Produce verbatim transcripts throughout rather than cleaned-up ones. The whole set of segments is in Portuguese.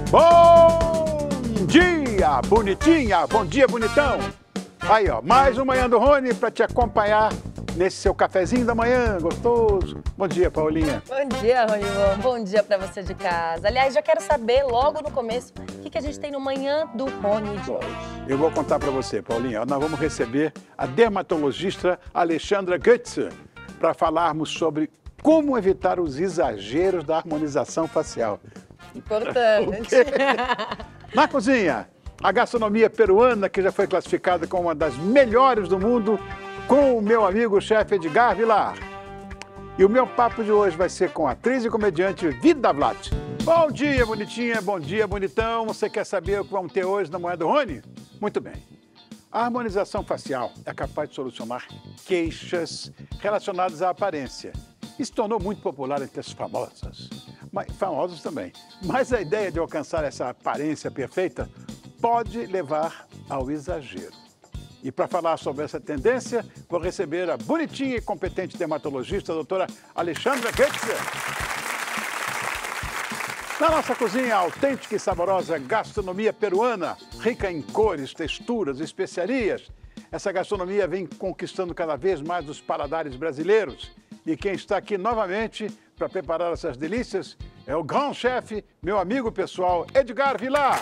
Bom dia, bonitinha! Bom dia, bonitão! Aí, ó, mais um Manhã do Rony para te acompanhar nesse seu cafezinho da manhã, gostoso. Bom dia, Paulinha. Bom dia, Ronivon. Bom dia para você de casa. Aliás, já quero saber logo no começo o que, que a gente tem no Manhã do Rony de hoje. Eu vou contar para você, Paulinha. Nós vamos receber a dermatologista Alexandra Goetze para falarmos sobre como evitar os exageros da harmonização facial. Importante. Na cozinha, a gastronomia peruana, que já foi classificada como uma das melhores do mundo, com o meu amigo chefe Edgar Vilar. E o meu papo de hoje vai ser com a atriz e comediante Vida Vlad. Bom dia, bonitinha, bom dia, bonitão. Você quer saber o que vamos ter hoje na Manhã do Rony? Muito bem. A harmonização facial é capaz de solucionar queixas relacionadas à aparência. Isso tornou muito popular entre as famosas, mas, famosos também. Mas a ideia de alcançar essa aparência perfeita pode levar ao exagero. E para falar sobre essa tendência, vou receber a bonitinha e competente dermatologista, a doutora Alexandra Goetze. Na nossa cozinha, a autêntica e saborosa gastronomia peruana, rica em cores, texturas e especiarias. Essa gastronomia vem conquistando cada vez mais os paladares brasileiros. E quem está aqui novamente para preparar essas delícias é o grande chefe, meu amigo pessoal, Edgar Vilar.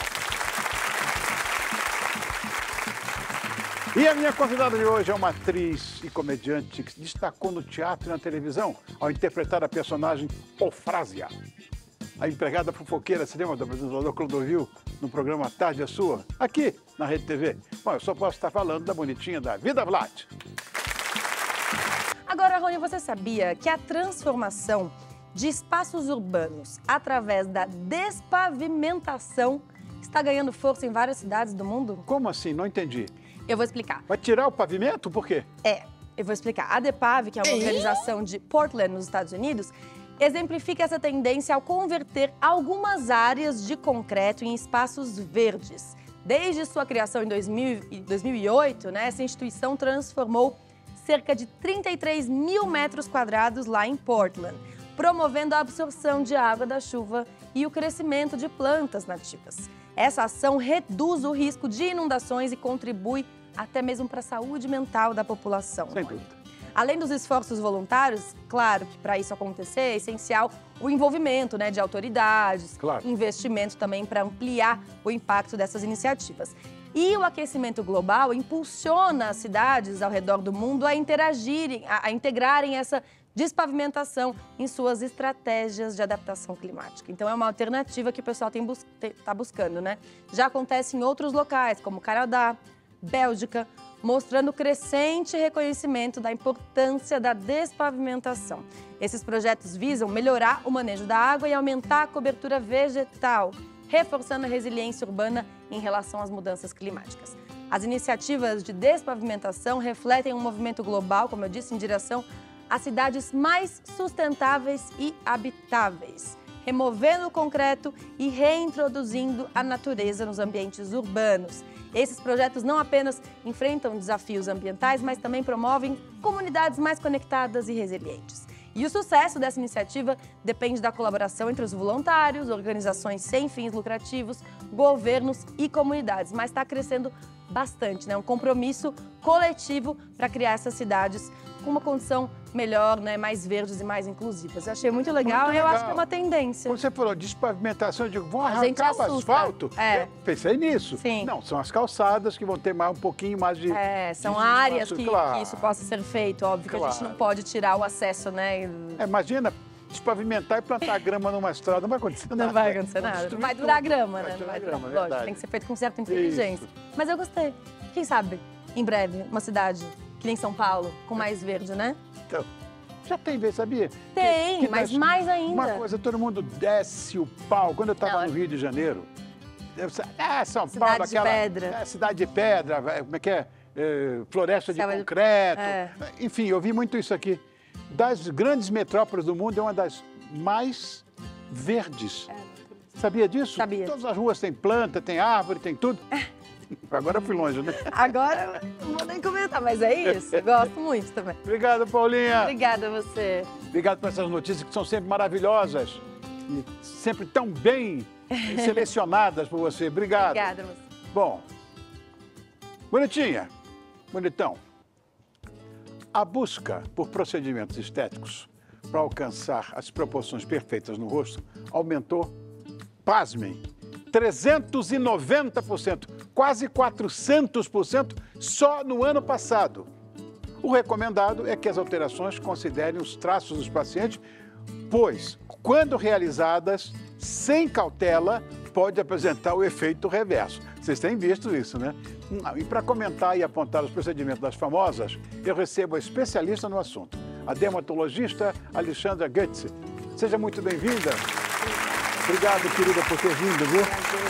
E a minha convidada de hoje é uma atriz e comediante que se destacou no teatro e na televisão ao interpretar a personagem Ofrásia, a empregada fofoqueira, se lembra do apresentador Clodovil no programa Tarde é Sua, aqui na Rede T V. Bom, eu só posso estar falando da bonitinha da Vida Vlad. Agora, Rony, você sabia que a transformação de espaços urbanos através da despavimentação está ganhando força em várias cidades do mundo? Como assim? Não entendi. Eu vou explicar. Vai tirar o pavimento? Por quê? É, eu vou explicar. A DEPAV, que é uma organização de Portland, nos Estados Unidos, exemplifica essa tendência ao converter algumas áreas de concreto em espaços verdes. Desde sua criação em dois mil e oito, né, essa instituição transformou cerca de trinta e três mil metros quadrados lá em Portland, promovendo a absorção de água da chuva e o crescimento de plantas nativas. Essa ação reduz o risco de inundações e contribui até mesmo para a saúde mental da população. Sem dúvida. Além dos esforços voluntários, claro que para isso acontecer é essencial o envolvimento, né, de autoridades, claro. Investimento também para ampliar o impacto dessas iniciativas. E o aquecimento global impulsiona as cidades ao redor do mundo a interagirem, a, a integrarem essa despavimentação em suas estratégias de adaptação climática. Então é uma alternativa que o pessoal está bus buscando, né? Já acontece em outros locais, como Canadá, Bélgica, mostrando crescente reconhecimento da importância da despavimentação. Esses projetos visam melhorar o manejo da água e aumentar a cobertura vegetal, reforçando a resiliência urbana em relação às mudanças climáticas. As iniciativas de despavimentação refletem um movimento global, como eu disse, em direção a cidades mais sustentáveis e habitáveis, removendo o concreto e reintroduzindo a natureza nos ambientes urbanos. Esses projetos não apenas enfrentam desafios ambientais, mas também promovem comunidades mais conectadas e resilientes. E o sucesso dessa iniciativa depende da colaboração entre os voluntários, organizações sem fins lucrativos, governos e comunidades, mas está crescendo bastante, né? Um compromisso coletivo para criar essas cidades com uma condição melhor, né? Mais verdes e mais inclusivas. Eu achei muito legal, muito e eu legal. acho que é uma tendência. Quando você falou de despavimentação, eu digo, vão A gente arrancar o assusta. asfalto? É. Eu pensei nisso. Sim. Não, são as calçadas que vão ter mais um pouquinho mais de... É, são de áreas espaço, que, claro. que isso possa ser feito, óbvio, que a gente Claro. não pode tirar o acesso, né? É, imagina, despavimentar e plantar grama numa estrada, não vai acontecer nada. Não vai acontecer Vão nada. destruir Vai durar tudo. grama, Vai né? Não durar vai durar. grama, Lógico, verdade. tem que ser feito com certa inteligência. Isso. Mas eu gostei. Quem sabe, em breve, uma cidade que nem São Paulo, com mais verde, né? Então, já tem vez, sabia? Tem, Que- que mas nós- mais ainda. Uma coisa, todo mundo desce o pau. Quando eu estava Não, no Rio de Janeiro, eu sa- ah, São Cidade Paulo, de aquela... pedra. É, cidade de pedra, vai- como é que é? É, floresta de Selva de- concreto. é. Enfim, eu vi muito isso aqui. Das grandes metrópoles do mundo, é uma das mais verdes. Sabia disso? Sabia. Todas as ruas têm planta, tem árvore, tem tudo. Agora eu fui longe, né? Agora, não vou nem comentar, mas é isso. Eu gosto muito também. Obrigado, Paulinha. Obrigada a você. Obrigado por essas notícias que são sempre maravilhosas e sempre tão bem selecionadas por você. Obrigado. Obrigada, moça. Bom, bonitinha, bonitão. A busca por procedimentos estéticos para alcançar as proporções perfeitas no rosto aumentou, pasmem, trezentos e noventa por cento, quase quatrocentos por cento só no ano passado. O recomendado é que as alterações considerem os traços dos pacientes, pois, quando realizadas sem cautela, pode apresentar o efeito reverso. Vocês têm visto isso, né? E para comentar e apontar os procedimentos das famosas, eu recebo a especialista no assunto, a dermatologista Alexandra Goetze. Seja muito bem-vinda. Obrigado, querida, por ter vindo, viu?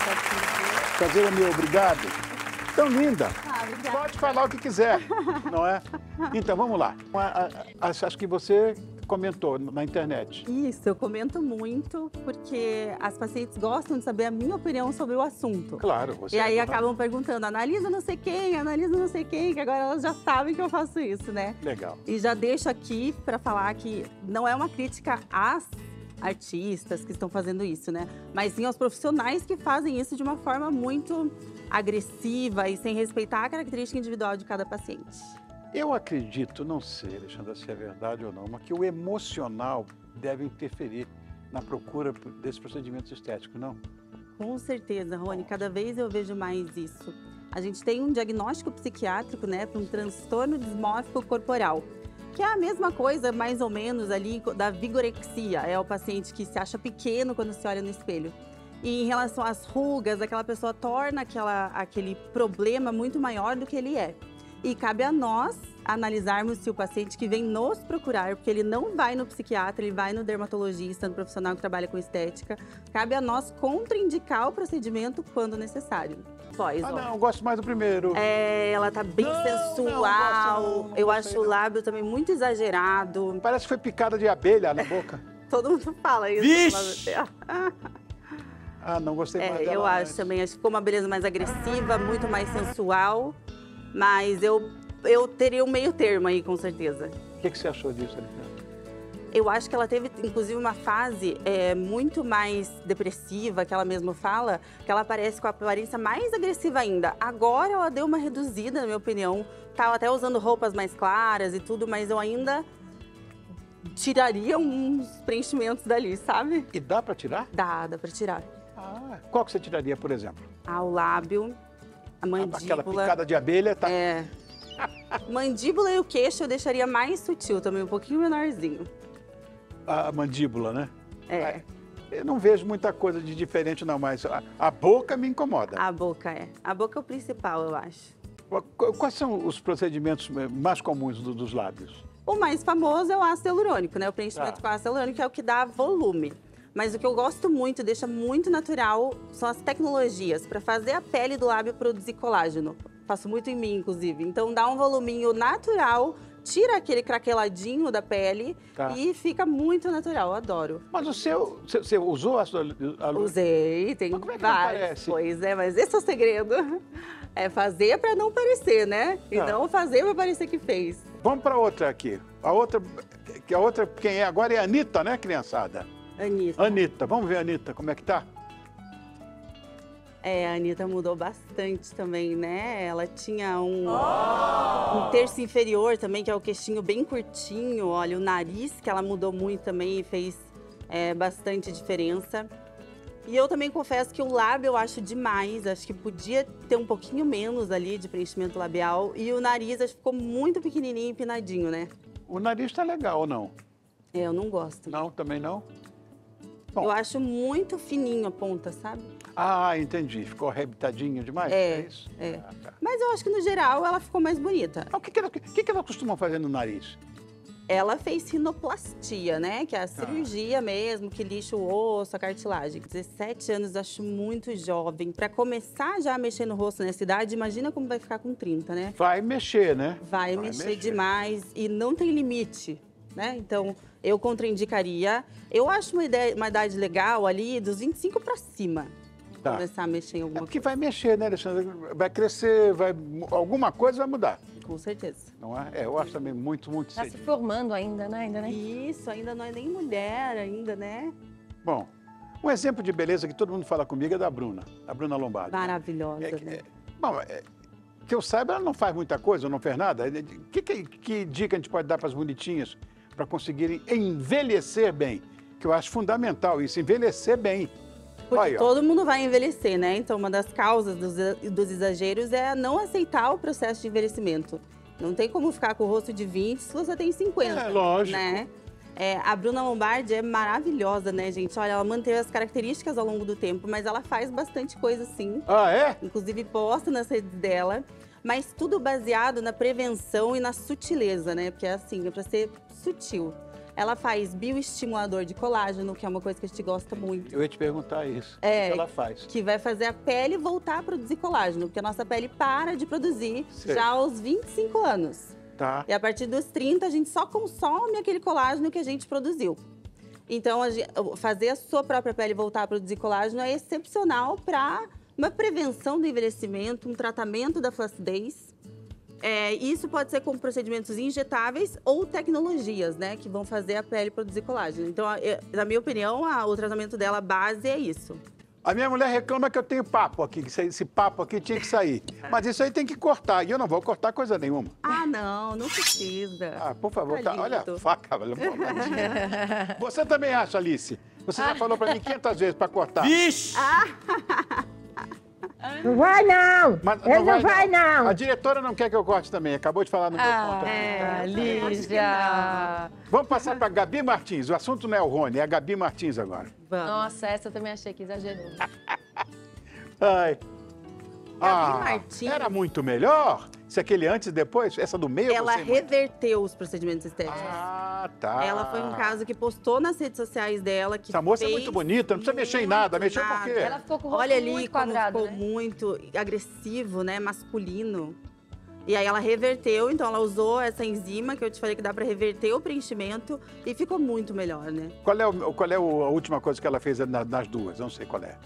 Prazer é meu, obrigado. Tão linda. Ah, Pode falar o que quiser, não é? Então, vamos lá. Acho que você comentou na internet. Isso, eu comento muito porque as pacientes gostam de saber a minha opinião sobre o assunto. Claro. Você e aí é acabam perguntando, analisa não sei quem, analisa não sei quem, que agora elas já sabem que eu faço isso, né? Legal. E já deixo aqui para falar que não é uma crítica às artistas que estão fazendo isso, né? Mas sim aos profissionais que fazem isso de uma forma muito agressiva e sem respeitar a característica individual de cada paciente. Eu acredito, não sei, Alexandra, se é verdade ou não, mas que o emocional deve interferir na procura desses procedimentos estéticos, não? Com certeza, Rony, cada vez eu vejo mais isso. A gente tem um diagnóstico psiquiátrico, né, para um transtorno dismórfico corporal, que é a mesma coisa, mais ou menos, ali da vigorexia. É o paciente que se acha pequeno quando se olha no espelho. E em relação às rugas, aquela pessoa torna aquela, aquele problema muito maior do que ele é. E cabe a nós analisarmos se o paciente que vem nos procurar, porque ele não vai no psiquiatra, ele vai no dermatologista, no profissional que trabalha com estética, cabe a nós contraindicar o procedimento quando necessário. Pois, ah, ó. não, eu gosto mais do primeiro. É, ela tá bem não, sensual. Não, não, não, eu não acho sei, o não. lábio também muito exagerado. Parece que foi picada de abelha na boca. Todo mundo fala isso. Vixe! Ah, não gostei mais É, dela eu acho antes. também. Acho que ficou uma beleza mais agressiva, muito mais sensual. Mas eu, eu teria um meio termo aí, com certeza. O que, que você achou disso, Alexandra? Eu acho que ela teve, inclusive, uma fase é, muito mais depressiva, que ela mesma fala, que ela aparece com a aparência mais agressiva ainda. Agora ela deu uma reduzida, na minha opinião. Tava até usando roupas mais claras e tudo, mas eu ainda tiraria uns preenchimentos dali, sabe? E dá para tirar? Dá, dá pra tirar. Ah, qual que você tiraria, por exemplo? Ah, o lábio, a mandíbula. Aquela picada de abelha, tá? É. Mandíbula e o queixo eu deixaria mais sutil também, um pouquinho menorzinho. A mandíbula, né? É. Eu não vejo muita coisa de diferente, não, mas a, a boca me incomoda. A boca é. A boca é o principal, eu acho. Qu- Quais são os procedimentos mais comuns do- dos lábios? O mais famoso é o ácido hialurônico, né? O preenchimento Tá. com ácido hialurônico, que é o que dá volume. Mas o que eu gosto muito, deixa muito natural, são as tecnologias para fazer a pele do lábio produzir colágeno. Faço muito em mim, inclusive. Então dá um voluminho natural, tira aquele craqueladinho da pele Tá. e fica muito natural. Eu adoro. Mas o seu, você, você usou ácido hialurônico? Usei, tem Mas como é que não vários. parece? Pois é, mas esse é o segredo. É fazer para não parecer, né? E Tá. não fazer para parecer que fez. Vamos para outra aqui. A outra, que a outra, quem é agora é a Anitta, né, criançada? Anitta. Anitta, vamos ver a Anitta, como é que tá? É, a Anitta mudou bastante também, né? Ela tinha um, um terço inferior também, que é o queixinho bem curtinho. Olha, o nariz, que ela mudou muito também e fez é, bastante diferença. E eu também confesso que o lábio eu acho demais. Acho que podia ter um pouquinho menos ali de preenchimento labial. E o nariz acho que ficou muito pequenininho e empinadinho, né? O nariz tá legal ou não? É, eu não gosto. Não, também não? Bom. Eu acho muito fininho a ponta, sabe? Ah, entendi. Ficou arrebitadinho demais? É, isso? é. Ah, tá. Mas eu acho que no geral ela ficou mais bonita. Ah, o que, que, ela, o que, que ela costuma fazer no nariz? Ela fez rinoplastia, né? Que é a cirurgia mesmo, que lixa o osso, a cartilagem. dezessete anos, acho muito jovem. Para começar já a mexer no rosto nessa idade, imagina como vai ficar com trinta, né? Vai mexer, né? Vai, mexer, demais e não tem limite, né? Então, eu contraindicaria. Eu acho uma, ideia, uma idade legal ali dos vinte e cinco para cima. Tá. Começar a mexer em É alguma porque coisa. vai mexer, né, Alexandre? Vai crescer, vai, alguma coisa vai mudar, Com certeza. não é? É, eu acho também muito, muito Tá se cedo. formando ainda, né? Ainda, né? Isso, ainda não é nem mulher, ainda, né? Bom, Um exemplo de beleza que todo mundo fala comigo é da Bruna, a Bruna Lombardi. Maravilhosa, É, né? é, bom, é, que eu saiba, ela não faz muita coisa, não fez nada. Que, que, que dica a gente pode dar para as bonitinhas para conseguirem envelhecer bem? Que eu acho fundamental isso, envelhecer bem. Porque Aí, ó. todo mundo vai envelhecer, né? Então, uma das causas dos, dos exageros é não aceitar o processo de envelhecimento. Não tem como ficar com o rosto de vinte se você tem cinquenta. É, lógico. Né? É, a Bruna Lombardi é maravilhosa, né, gente? Olha, ela manteve as características ao longo do tempo, mas ela faz bastante coisa, sim. Ah, é? Inclusive, posta nas redes dela. Mas tudo baseado na prevenção e na sutileza, né? Porque, assim, é pra ser sutil. Ela faz bioestimulador de colágeno, que é uma coisa que a gente gosta muito. Eu ia te perguntar isso. É, O que ela faz? Que vai fazer a pele voltar a produzir colágeno, porque a nossa pele para de produzir Sei. já aos vinte e cinco anos. Tá. E a partir dos trinta, a gente só consome aquele colágeno que a gente produziu. Então, a gente, fazer a sua própria pele voltar a produzir colágeno é excepcional para uma prevenção do envelhecimento, um tratamento da flacidez. É, isso pode ser com procedimentos injetáveis ou tecnologias, né, que vão fazer a pele produzir colágeno. Então, eu, na minha opinião, a, o tratamento dela base é isso. A minha mulher reclama que eu tenho papo aqui, que esse papo aqui tinha que sair. Mas isso aí tem que cortar, e eu não vou cortar coisa nenhuma. Ah, não, não precisa. Ah, por favor, Tá tá, olha lindo. a faca. Olha, você também acha, Alice? Você já falou pra mim quinhentas vezes pra cortar. Vixe! Não vai, não! Mas Ele não vai, não! A diretora não quer que eu corte também, acabou de falar no meu Ah, ponto. é, Lígia. Vamos passar pra Gabi Martins. O assunto não é o Rony, é a Gabi Martins agora. Vamos. Nossa, essa eu também achei que exagerou. Ai. Gabi Martins. Era muito melhor? Se aquele antes e depois? Essa do meio? eu Ela gostei muito. reverteu os procedimentos estéticos. Ah, tá. Ela foi um caso que postou nas redes sociais dela. Que Essa moça é fez muito bonita, não precisa mexer em nada. Mexeu por quê? Ela ficou com o rosto Olha ali muito como quadrado, ficou né? muito agressivo, né? Masculino. E aí ela reverteu, então ela usou essa enzima que eu te falei que dá pra reverter o preenchimento e ficou muito melhor, né? Qual é, o, qual é o- a última coisa que ela fez na- nas duas? Eu não sei qual é.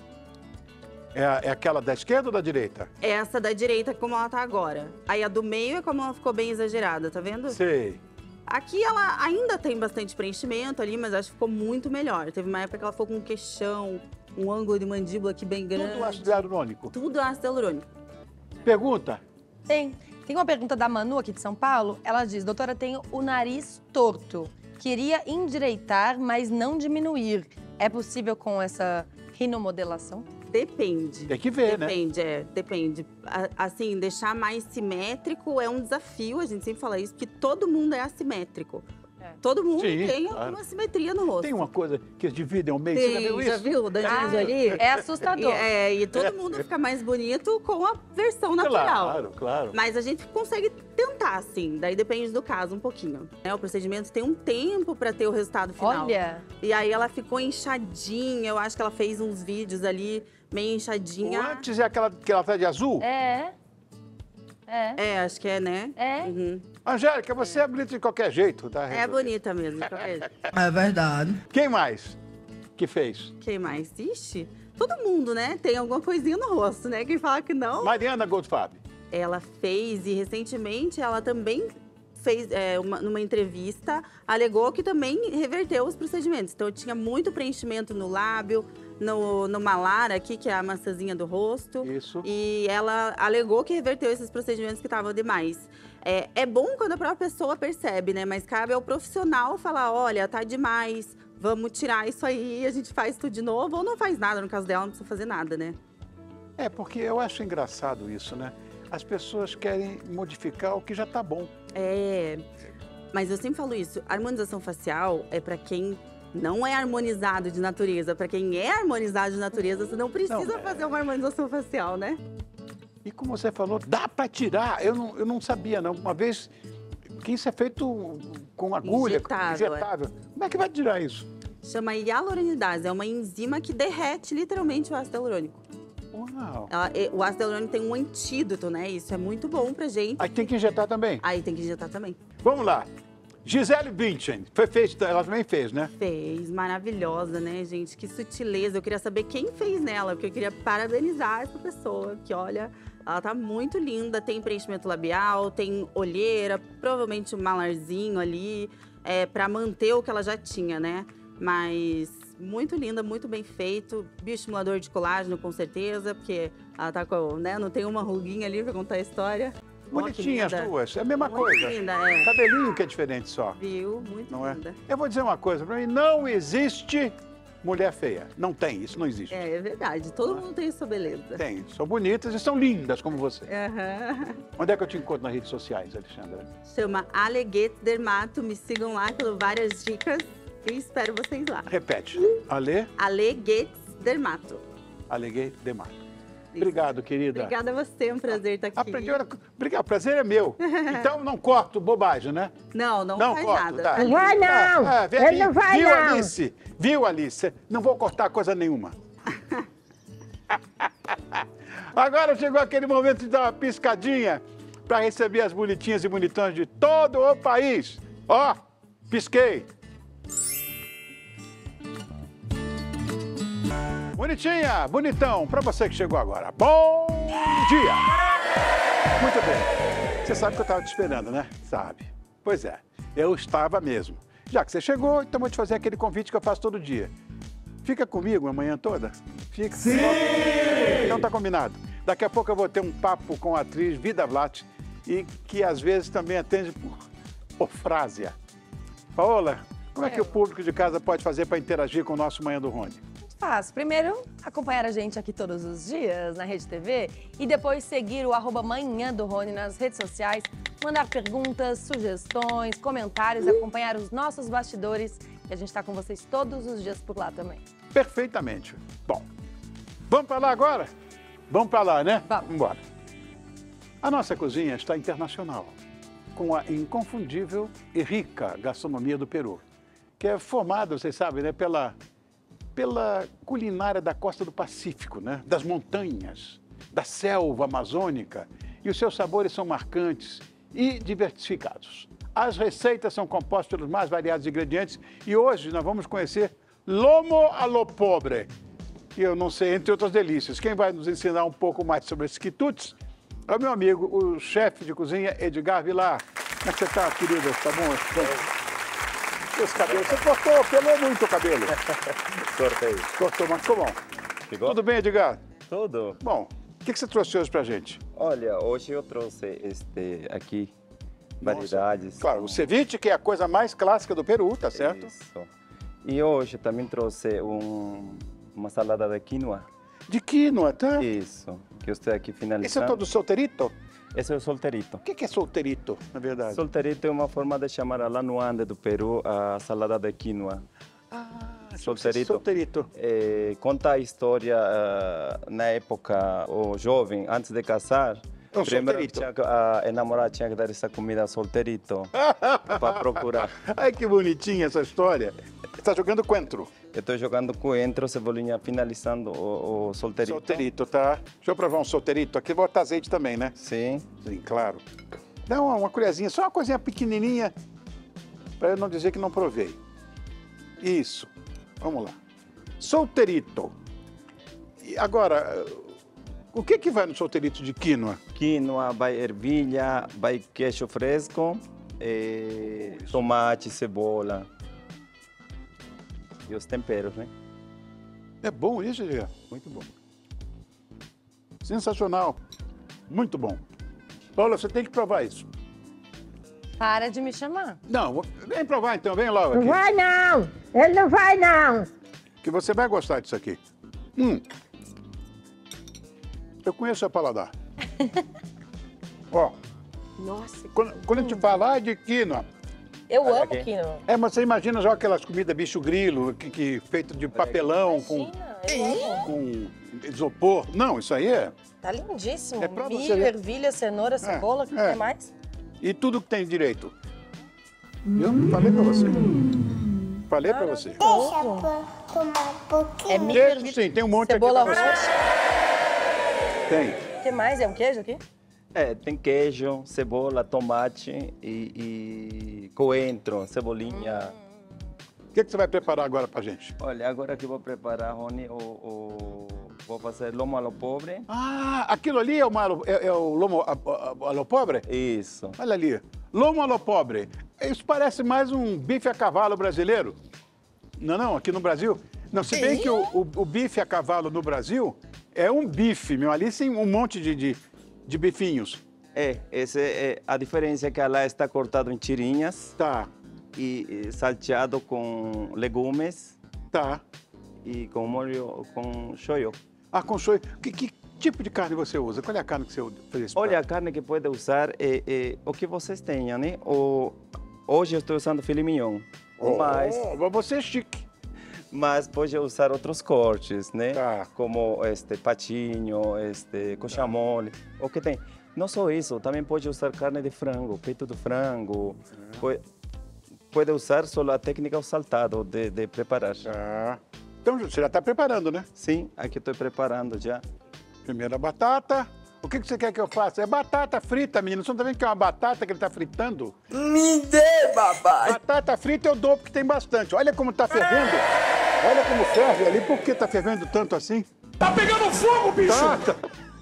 É, a- é aquela da esquerda ou da direita? Essa da direita, como ela tá agora. Aí a do meio é como ela ficou bem exagerada, tá vendo? Sei. Aqui ela ainda tem bastante preenchimento ali, mas acho que ficou muito melhor. Teve uma época que ela ficou com um queixão, um ângulo de mandíbula aqui bem grande. Tudo ácido hialurônico. Tudo ácido hialurônico. Pergunta. Tem. Tem uma pergunta da Manu aqui de São Paulo. Ela diz, doutora, tenho o nariz torto. Queria endireitar, mas não diminuir. É possível com essa rinomodelação? Depende. Tem que ver, né? Depende, é, depende. A- Assim, deixar mais simétrico é um desafio, a gente sempre fala isso, porque todo mundo é assimétrico. É. Todo mundo Sim, tem claro. alguma simetria no rosto. Tem uma coisa que eles dividem ao meio, você já Tem, viu já isso? viu? Da Ah, Jolie? é assustador. E, é, e todo mundo fica mais bonito com a versão natural. Claro, claro. Mas a gente consegue tentar, sim. Daí depende do caso um pouquinho. Né? O procedimento tem um tempo para ter o resultado final. Olha, E aí ela ficou inchadinha. Eu acho que ela fez uns vídeos ali meio O inchadinha. antes é aquela que ela tá de azul? é. É. É, acho que é, né? É. Uhum. Angélica, você é bonita de qualquer jeito, tá? É bonita mesmo. de qualquer jeito. É verdade. Quem mais que fez? Quem mais? Ixi, todo mundo, né? Tem alguma coisinha no rosto, né? Quem fala que não. Mariana Goldfarb. Ela fez e recentemente ela também fez é, uma, numa entrevista, alegou que também reverteu os procedimentos. Então tinha muito preenchimento no lábio, no, no malar aqui, que é a maçãzinha do rosto. Isso. E ela alegou que reverteu esses procedimentos que estavam demais. É, é bom quando a própria pessoa percebe, né? Mas cabe ao profissional falar, olha, tá demais, vamos tirar isso aí, a gente faz tudo de novo. Ou não faz nada, no caso dela não precisa fazer nada, né? É, porque eu acho engraçado isso, né? As pessoas querem modificar o que já tá bom. É, mas eu sempre falo isso, a harmonização facial é pra quem não é harmonizado de natureza. Pra quem é harmonizado de natureza, você não precisa Não, é- fazer uma harmonização facial, né? E como você falou, dá para tirar. Eu não, eu não sabia, não. Uma vez, que isso é feito com agulha, Injetável, injetável. Como é que vai tirar isso? Chama hialuronidase, é uma enzima que derrete literalmente o ácido hialurônico. Uau. Ela- é, o ácido hialurônico tem um antídoto, né? Isso é muito bom pra gente. Aí tem que injetar também. Aí tem que injetar também. Vamos lá. Gisele Bündchen, foi feito, ela também fez, né? Fez, maravilhosa, né, gente? Que sutileza. Eu queria saber quem fez nela, porque eu queria parabenizar essa pessoa, que olha, ela tá muito linda, tem preenchimento labial, tem olheira, provavelmente um malarzinho ali, é, pra manter o que ela já tinha, né? Mas muito linda, muito bem feito. Bioestimulador de colágeno, com certeza, porque ela tá com, né, não tem uma ruguinha ali pra contar a história. Bonitinha as duas, é a mesma Muito coisa. linda, é. Cabelinho que é diferente só. Viu? Muito Não é? linda. Eu vou dizer uma coisa, pra mim não existe mulher feia. Não tem, isso não existe. É, é verdade. Todo mundo tem sua beleza. Tem, são bonitas e são lindas como você. Aham. Onde é que eu te encontro nas redes sociais, Alexandra? Chama Aleguete Dermato. Me sigam lá, que eu dou várias dicas. E espero vocês lá. Repete. Ale, Aleguete Dermato. Aleguei Demato. Obrigado, querida. Obrigada a você, é um prazer estar aqui. Aprendi. Obrigado, o prazer é meu. Então não corto bobagem, né? Não, não, Não faz corto, nada. tá. Não vai não! Ah, vem Ele aqui. não vai Viu, não! Alice? Viu, Alice? Não vou cortar coisa nenhuma. Agora chegou aquele momento de dar uma piscadinha para receber as bonitinhas e bonitões de todo o país. Ó, pisquei. Bonitinha, bonitão, para você que chegou agora. Bom dia! Muito bem. Você sabe que eu estava te esperando, né? Sabe. Pois é, eu estava mesmo. Já que você chegou, então vou te fazer aquele convite que eu faço todo dia. Fica comigo a manhã toda? Fica? Sim! Então tá combinado. Daqui a pouco eu vou ter um papo com a atriz Vida Vlach e que às vezes também atende por, por frásia. Paola, como é que o público de casa pode fazer para interagir com o nosso Manhã do Rony? Fácil. Primeiro, acompanhar a gente aqui todos os dias na Rede T V e depois seguir o arroba Manhã do Rony nas redes sociais, mandar perguntas, sugestões, comentários, acompanhar os nossos bastidores, que a gente está com vocês todos os dias por lá também. Perfeitamente. Bom, vamos para lá agora? Vamos para lá, né? Vamos. Embora. A nossa cozinha está internacional, com a inconfundível e rica gastronomia do Peru, que é formada, vocês sabem, né, pela... pela culinária da costa do Pacífico, né? Das montanhas, da selva amazônica. E os seus sabores são marcantes e diversificados. As receitas são compostas pelos mais variados ingredientes e hoje nós vamos conhecer lomo a lo pobre, que eu não sei, entre outras delícias. Quem vai nos ensinar um pouco mais sobre esses quitutes é o meu amigo, o chefe de cozinha Edgar Vilar. Como é que você está, querida? Tá bom? Esse cabelo, você cortou, pelou muito o cabelo. Cortei. Cortou, mas ficou bom. Ficou? Tudo bem, Edgar? Tudo. Bom, o que, que você trouxe hoje pra gente? Olha, hoje eu trouxe este aqui, variedades. Claro, o ceviche, que é a coisa mais clássica do Peru, tá certo? Isso. E hoje também trouxe um, uma salada de quinoa. De quinoa, tá? Isso, que eu estou aqui finalizando. Esse é todo solterito? Esse é o solterito. O que, que é solterito, na verdade? Solterito é uma forma de chamar lá no Ande do Peru a salada de quinoa. Ah, Solterito. solterito. É, conta a história uh, na época, o jovem, antes de casar, É um primeiro solterito. tinha, que- a enamorada tinha que dar essa comida solterito para procurar. Ai, que bonitinha essa história. Você está jogando coentro. Eu estou jogando coentro, cebolinha, finalizando o, o solterito. Solterito, tá? Deixa eu provar um solterito. Aqui vou botar azeite também, né? Sim. Sim, claro. Dá uma, uma colherzinha, só uma coisinha pequenininha, para eu não dizer que não provei. Isso. Vamos lá. Solterito. E agora, o que que vai no solterito de quinoa? Quinoa, vai ervilha, vai queijo fresco, eh, tomate, cebola. E os temperos, né? É bom isso, Diego? Muito bom. Sensacional. Muito bom. Paula, você tem que provar isso. Para de me chamar. Não, vou- vem provar então, vem logo Não aqui. vai não! Ele não vai não! Que você vai gostar disso aqui. Hum. Eu conheço seu paladar. Ó, Nossa, quando, quando a gente fala ah, de quinoa, eu Olha amo aqui. quinoa. é, mas você imagina já aquelas comidas bicho grilo, que, que feito de papelão, com, Imagina, eu amo. com isopor. Não, isso aí é. Tá lindíssimo. É pra você Milho, ver. ervilha, cenoura, cebola, o que é. quer mais? E tudo que tem direito. Eu falei pra você. Falei pra você. É milho, Queijo, ervilha, sim, tem um monte cebola aqui. pra você. roxa. Tem. O que mais? É um queijo aqui? É, tem queijo, cebola, tomate e, e coentro, cebolinha. O que, que você vai preparar agora pra gente? Olha, agora que vou preparar, Rony, o, o, vou fazer lomo ao pobre. Ah, aquilo ali é, uma, é, é o lomo a, a, a lo pobre? Isso. Olha ali, lomo a lo pobre. Isso parece mais um bife a cavalo brasileiro. Não, não, aqui no Brasil. Não, se bem que o, o, o bife a cavalo no Brasil é um bife, meu. Ali tem um monte de, de, de bifinhos. É, essa é a diferença é que lá está cortado em tirinhas Tá, e, e salteado com legumes tá. e com molho, com shoyu. Ah, com shoyu. Que, que tipo de carne você usa? Qual é a carne que você fez esse Olha, a prato? carne que pode usar é, é o que vocês tenham, né? O, hoje eu estou usando filé mignon, mas, Oh, você é chique. mas pode usar outros cortes, né? Tá. Como este patinho, este cochamole, o que tem. Não só isso, também pode usar carne de frango, peito de frango. Pode, pode usar só a técnica saltado de, de preparar. Tá. Então, você já está preparando, né? Sim, aqui estou preparando já. Primeiro a batata. O que que você quer que eu faça? É batata frita, menino. Você não tá vendo que é uma batata que ele está fritando? Me dê, papai. Batata frita eu dou porque tem bastante. Olha como está fervendo. Olha como ferve ali. Por que está fervendo tanto assim? Tá pegando fogo, bicho. Tá, tá.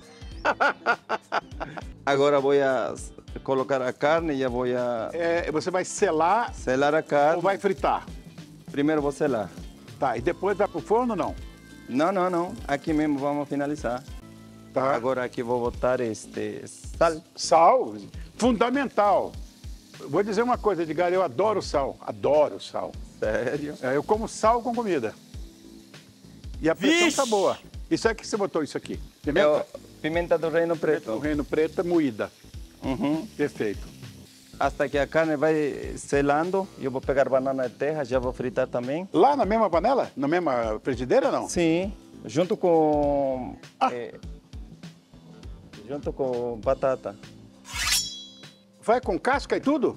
Agora vou a colocar a carne e já vou a É, você vai selar selar a carne. ou vai fritar? Primeiro vou selar. Tá, e depois vai pro forno ou não? Não, não, não. Aqui mesmo vamos finalizar. Tá. Agora aqui vou botar este sal. Sal, fundamental. Vou dizer uma coisa, Edgar, eu adoro sal. Adoro sal. Sério? É, eu como sal com comida. E a pressão Vixe! tá boa. Isso é que você botou isso aqui? É Pimenta? o pimenta do reino Pimenta do preto. reino preta moída. Uhum. Perfeito. Hasta que a carne vai selando, eu vou pegar banana de terra, já vou fritar também. Lá na mesma panela? Na mesma frigideira, não? Sim, junto com... Ah. eh, junto com batata. Vai com casca e tudo?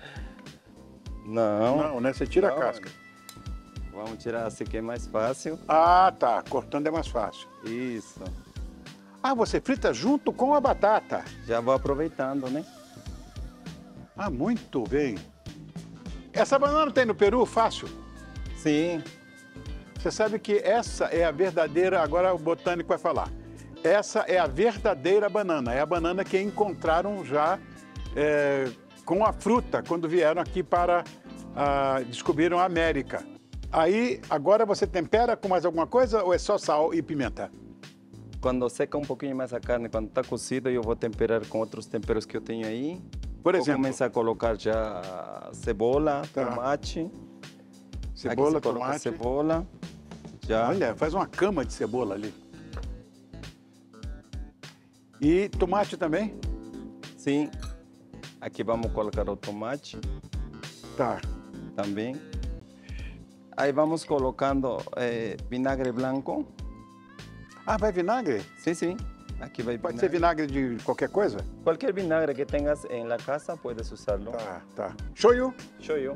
Não. Não, né? Você tira Não. a casca. Vamos tirar assim que é mais fácil. Ah, tá. Cortando é mais fácil. Isso. Ah, você frita junto com a batata. Já vou aproveitando, né? Ah, muito bem. Essa banana tem no Peru? Fácil. Sim. Você sabe que essa é a verdadeira... Agora o botânico vai falar. Essa é a verdadeira banana. É a banana que encontraram já é, com a fruta, quando vieram aqui para... Ah, descobriram a América. Aí, agora você tempera com mais alguma coisa ou é só sal e pimenta? Quando seca um pouquinho mais a carne, quando está cocido, eu vou temperar com outros temperos que eu tenho aí. Por Vou exemplo, começar a colocar já cebola, Tá. tomate. cebola, Aqui você coloca tomate. cebola. Já. Olha, faz uma cama de cebola ali. E tomate também? Sim. Aqui vamos colocar o tomate Tá. também. Aí vamos colocando eh, vinagre branco. Ah, vai vinagre? Sim, sim. Aqui vai Pode ser vinagre de qualquer coisa? Qualquer vinagre que tenhas em la casa, puedes usarlo. Tá, tá. Shoyu? Shoyu.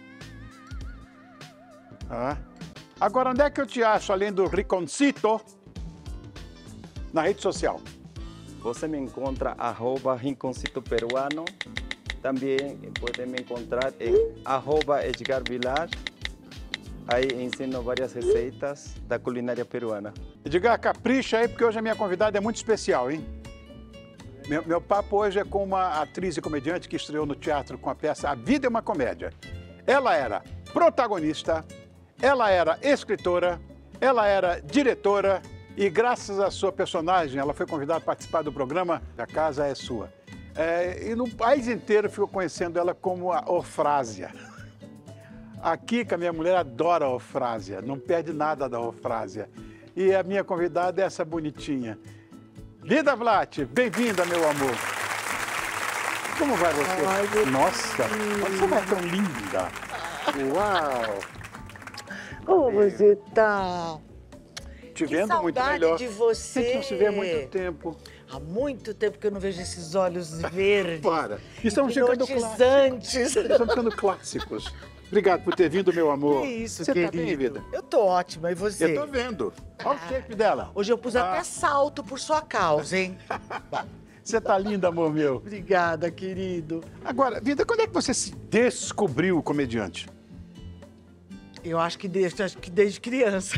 Ah. Agora, onde é que eu te acho, além do Riconcito, na rede social? Você me encontra arroba Rinconcito Peruano. Também pode me encontrar em arroba Edgar Vilar. Aí ensino várias receitas da culinária peruana. Edgar, capricha aí, porque hoje a minha convidada é muito especial, hein? Meu, meu papo hoje é com uma atriz e comediante que estreou no teatro com a peça A Vida é uma Comédia. Ela era protagonista, ela era escritora, ela era diretora e graças à sua personagem, ela foi convidada a participar do programa A Casa é Sua. É, e no país inteiro ficou conhecendo ela como a Ofrásia. A Kika, minha mulher, adora a Ofrásia, não perde nada da Ofrásia. E a minha convidada é essa bonitinha. Lida Vlach, bem-vinda, meu amor. Como vai você? Ai, meu Nossa, você vai tão linda. Uau! Como você tá? Te Que vendo muito saudade melhor. de A você. gente não se vê há muito tempo. Há muito tempo que eu não vejo esses olhos verdes. Para. Estamos ficando clássicos. hipnotizantes. Estamos ficando clássicos. Obrigado por ter vindo, meu amor. Que isso, você querido. tá bem, vida? Eu tô ótima, e você? Eu tô vendo. Olha o shape dela. Hoje eu pus Ah. até salto por sua causa, hein? Você tá linda, amor meu. Obrigada, querido. Agora, vida, quando é que você se descobriu comediante? Eu acho que desde, acho que desde criança.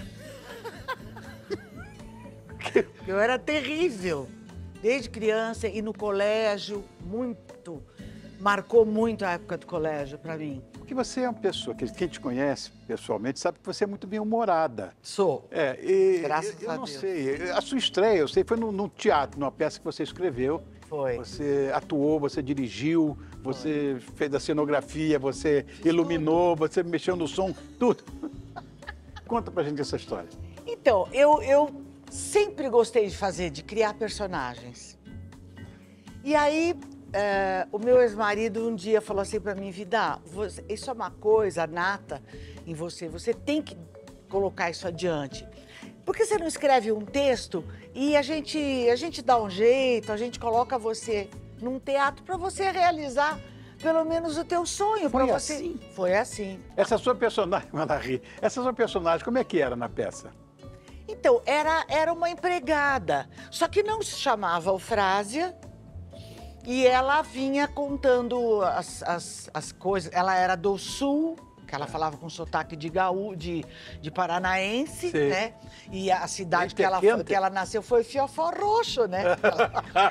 Eu era terrível. Desde criança e no colégio, muito. marcou muito a época do colégio pra mim. Porque você é uma pessoa que quem te conhece pessoalmente sabe que você é muito bem-humorada. Sou. É, e Graças eu, eu a não Deus. sei. A sua estreia, eu sei, foi num, num teatro, numa peça que você escreveu. Foi. Você atuou, você dirigiu, você fez a cenografia, você iluminou, você mexeu no som, tudo. Conta pra gente essa história. Então, eu, eu sempre gostei de fazer, de criar personagens. E aí, é, o meu ex-marido um dia falou assim pra mim, Vida, você, isso é uma coisa nata em você, você tem que colocar isso adiante. Por que você não escreve um texto e a gente, a gente dá um jeito, a gente coloca você num teatro pra você realizar pelo menos o teu sonho. Foi pra você. assim? Foi assim. Essa sua personagem, ela ri, essa sua personagem, como é que era na peça? Então, era, era uma empregada, só que não se chamava Eufrásia e ela vinha contando as, as, as coisas. Ela era do Sul, que ela falava com sotaque de gaú, de, de paranaense, Sim. né? E a cidade Gente, que é ela, quente. que ela nasceu foi Fiofó Roxo, né? Ela...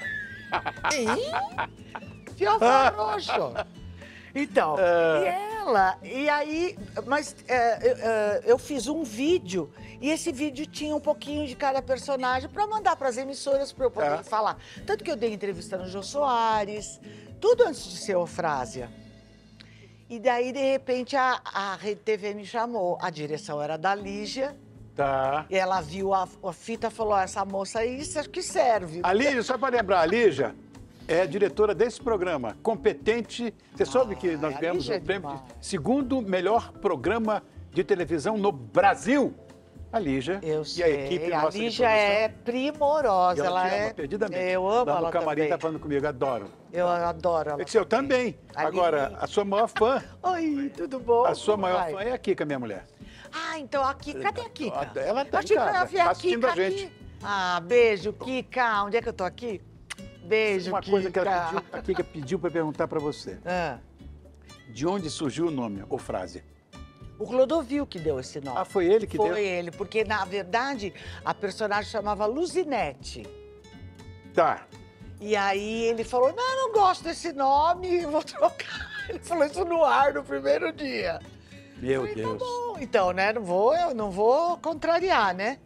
Ih, Fiofó Roxo. Então, É. e ela, e aí, mas é, eu, é, eu fiz um vídeo e esse vídeo tinha um pouquinho de cada personagem para mandar para as emissoras para eu poder É. falar. Tanto que eu dei entrevista no Jô Soares, tudo antes de ser Eufrásia. E daí, de repente, a, a Rede T V me chamou. A direção era da Lígia. Tá. E ela viu a, a fita e falou, essa moça aí, isso acho que serve. A Lígia, só para lembrar, a Lígia é a diretora desse programa, competente. Você soube que Ah, nós a ganhamos Lígia é o prêmio de demais. segundo melhor programa de televisão no Brasil. A Lígia Eu e sei. a equipe a nossa de Lígia produção. é primorosa. E ela, ela te ama é. perdidamente. Eu amo Lá no ela camarim também. tá falando comigo, adoro. Eu adoro ela. É que eu também. A Agora, Lili. a sua maior fã, Oi, tudo bom? a sua Como maior vai? fã é a Kika, minha mulher. Ah, então a Kika. Cadê a Kika? Ela tá Eu em achei que eu ia casa, ver a tá assistindo Kika a gente. aqui. Ah, beijo, Kika. Onde é que eu tô aqui? Beijo, Uma Kika. coisa que ela pediu, a Kika pediu para perguntar para você. Ah, De onde surgiu o nome, ou frase? o Clodovil que deu esse nome. Ah, foi ele que Foi deu? ele, porque na verdade a personagem chamava Luzinete. Tá. E aí ele falou, não, eu não gosto desse nome, vou trocar. Ele falou isso no ar no primeiro dia. Meu Falei, Deus. Tá bom, então, né, não vou, eu não vou contrariar, né?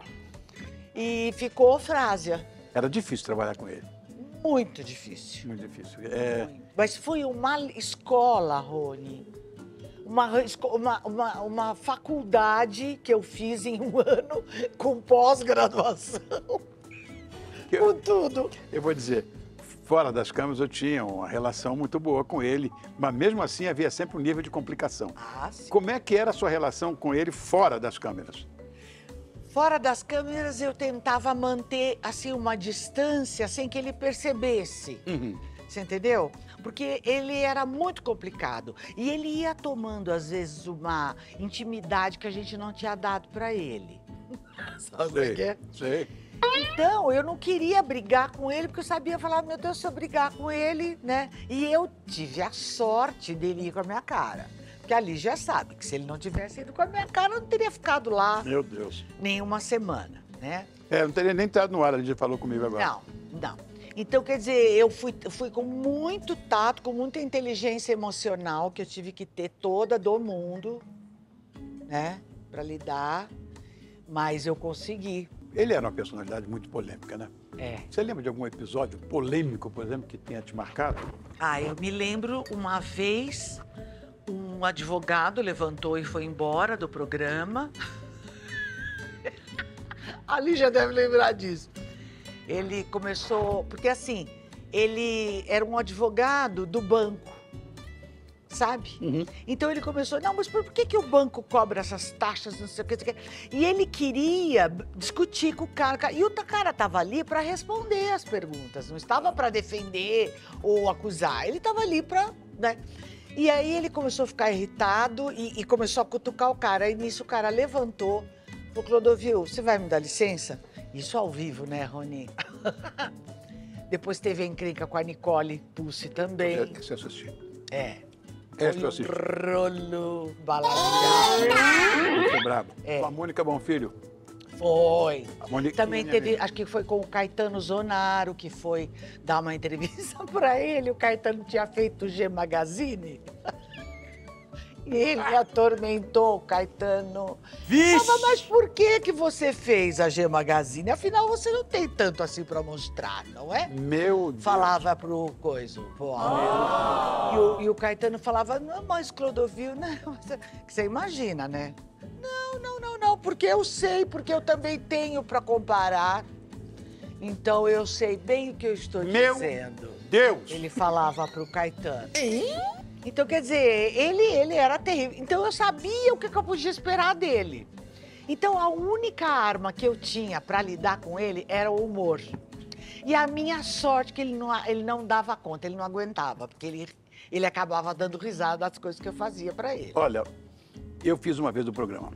E ficou Eufrásia. Era difícil trabalhar com ele. Muito difícil. Muito difícil. É, Mas foi uma escola, Rony. Uma, esco- uma, uma, uma faculdade que eu fiz em um ano com pós-graduação, que com eu, tudo. eu vou dizer, fora das câmeras eu tinha uma relação muito boa com ele, mas mesmo assim havia sempre um nível de complicação. Ah, sim. Como é que era a sua relação com ele fora das câmeras? Fora das câmeras, eu tentava manter, assim, uma distância sem que ele percebesse. Uhum. Você entendeu? Porque ele era muito complicado. E ele ia tomando, às vezes, uma intimidade que a gente não tinha dado pra ele. Sabe o que é? Sei. Então, eu não queria brigar com ele, porque eu sabia falar, meu Deus, se eu brigar com ele, né? E eu tive a sorte dele ir com a minha cara. Porque a Lígia sabe que se ele não tivesse ido com a minha cara, eu não teria ficado lá Meu Deus. nenhuma semana, né? É, não teria nem entrado no ar, ele já falou comigo agora. Não, não. Então, quer dizer, eu fui, fui com muito tato, com muita inteligência emocional, que eu tive que ter toda do mundo, né? Pra lidar, mas eu consegui. Ele era uma personalidade muito polêmica, né? É. Você lembra de algum episódio polêmico, por exemplo, que tenha te marcado? Ah, eu me lembro uma vez, um advogado levantou e foi embora do programa. A Lígia deve lembrar disso. Ele começou, porque assim, ele era um advogado do banco, sabe? Uhum. Então ele começou, não, mas por que, que o banco cobra essas taxas, não sei o que, não sei o que. E ele queria discutir com o cara, e o cara estava ali para responder as perguntas, não estava para defender ou acusar, ele estava ali para, né? E aí ele começou a ficar irritado e, e começou a cutucar o cara, e nisso o cara levantou, falou, Clodovil, você vai me dar licença? Isso ao vivo, né, Rony? Depois teve a encrenca com a Nicole Pulse também. Esse eu assisti. É. Esse eu Foi assisti. um rolo balanceado. Foi brabo. É. Com a Mônica Bonfilho. Foi. A Moniquinha, Também minha teve, amiga. acho que foi com o Caetano Zonaro, que foi dar uma entrevista pra ele. O Caetano tinha feito o G Magazine. E ele atormentou o Caetano. Vixe! Falava, mas por que que você fez a G Magazine? Afinal, você não tem tanto assim pra mostrar, não é? Meu Deus. Falava pro coisa, pro e, o, e o Caetano falava, não, mas Clodovil, não. Que você imagina, né? Não, não, não, não, porque eu sei, porque eu também tenho pra comparar. Então eu sei bem o que eu estou Meu dizendo. Deus. Ele falava pro Caetano. Então, quer dizer, ele, ele era terrível. Então, eu sabia o que, que eu podia esperar dele. Então, a única arma que eu tinha para lidar com ele era o humor. E a minha sorte que ele não, ele não dava conta, ele não aguentava, porque ele, ele acabava dando risada das coisas que eu fazia para ele. Olha, eu fiz uma vez o programa.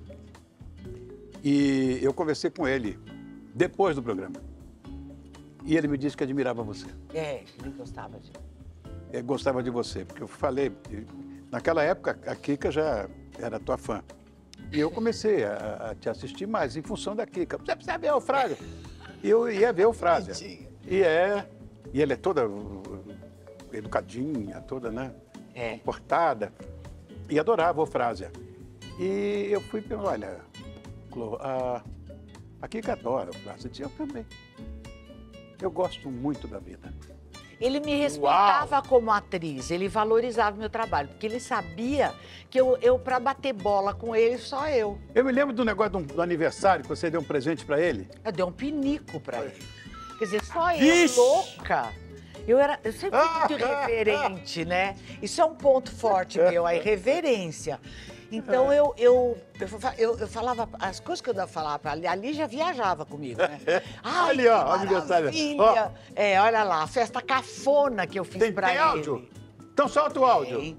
E eu conversei com ele depois do programa. E ele me disse que admirava você. É, ele gostava de... Eu gostava de você, porque eu falei, naquela época a Kika já era tua fã. E eu comecei a, a te assistir mais em função da Kika. Você precisa ver o Frázia. E eu ia ver o Frázia. E é, e ela é toda uh, educadinha, toda, né? É. Comportada. E adorava o Frázia. E eu fui pensando, olha, Clô, a, a Kika adora o Frázia. Eu também. Eu gosto muito da vida. Ele me respeitava como atriz, ele valorizava o meu trabalho, porque ele sabia que eu, eu para bater bola com ele, só eu. Eu me lembro do negócio do, do aniversário, que você deu um presente pra ele. Eu dei um pinico pra ele. Quer dizer, só eu, Vixe! louca. Eu, era, eu sempre fui muito irreverente, né? Isso é um ponto forte meu, a irreverência. Então, eu, eu, eu, eu, eu falava, as coisas que eu falava pra ali, ali já viajava comigo, né? Ai, Ali, ó, que o aniversário. maravilha. É, olha lá, a festa cafona que eu fiz Tem, pra tem ele. áudio? Então solta o áudio. Tem.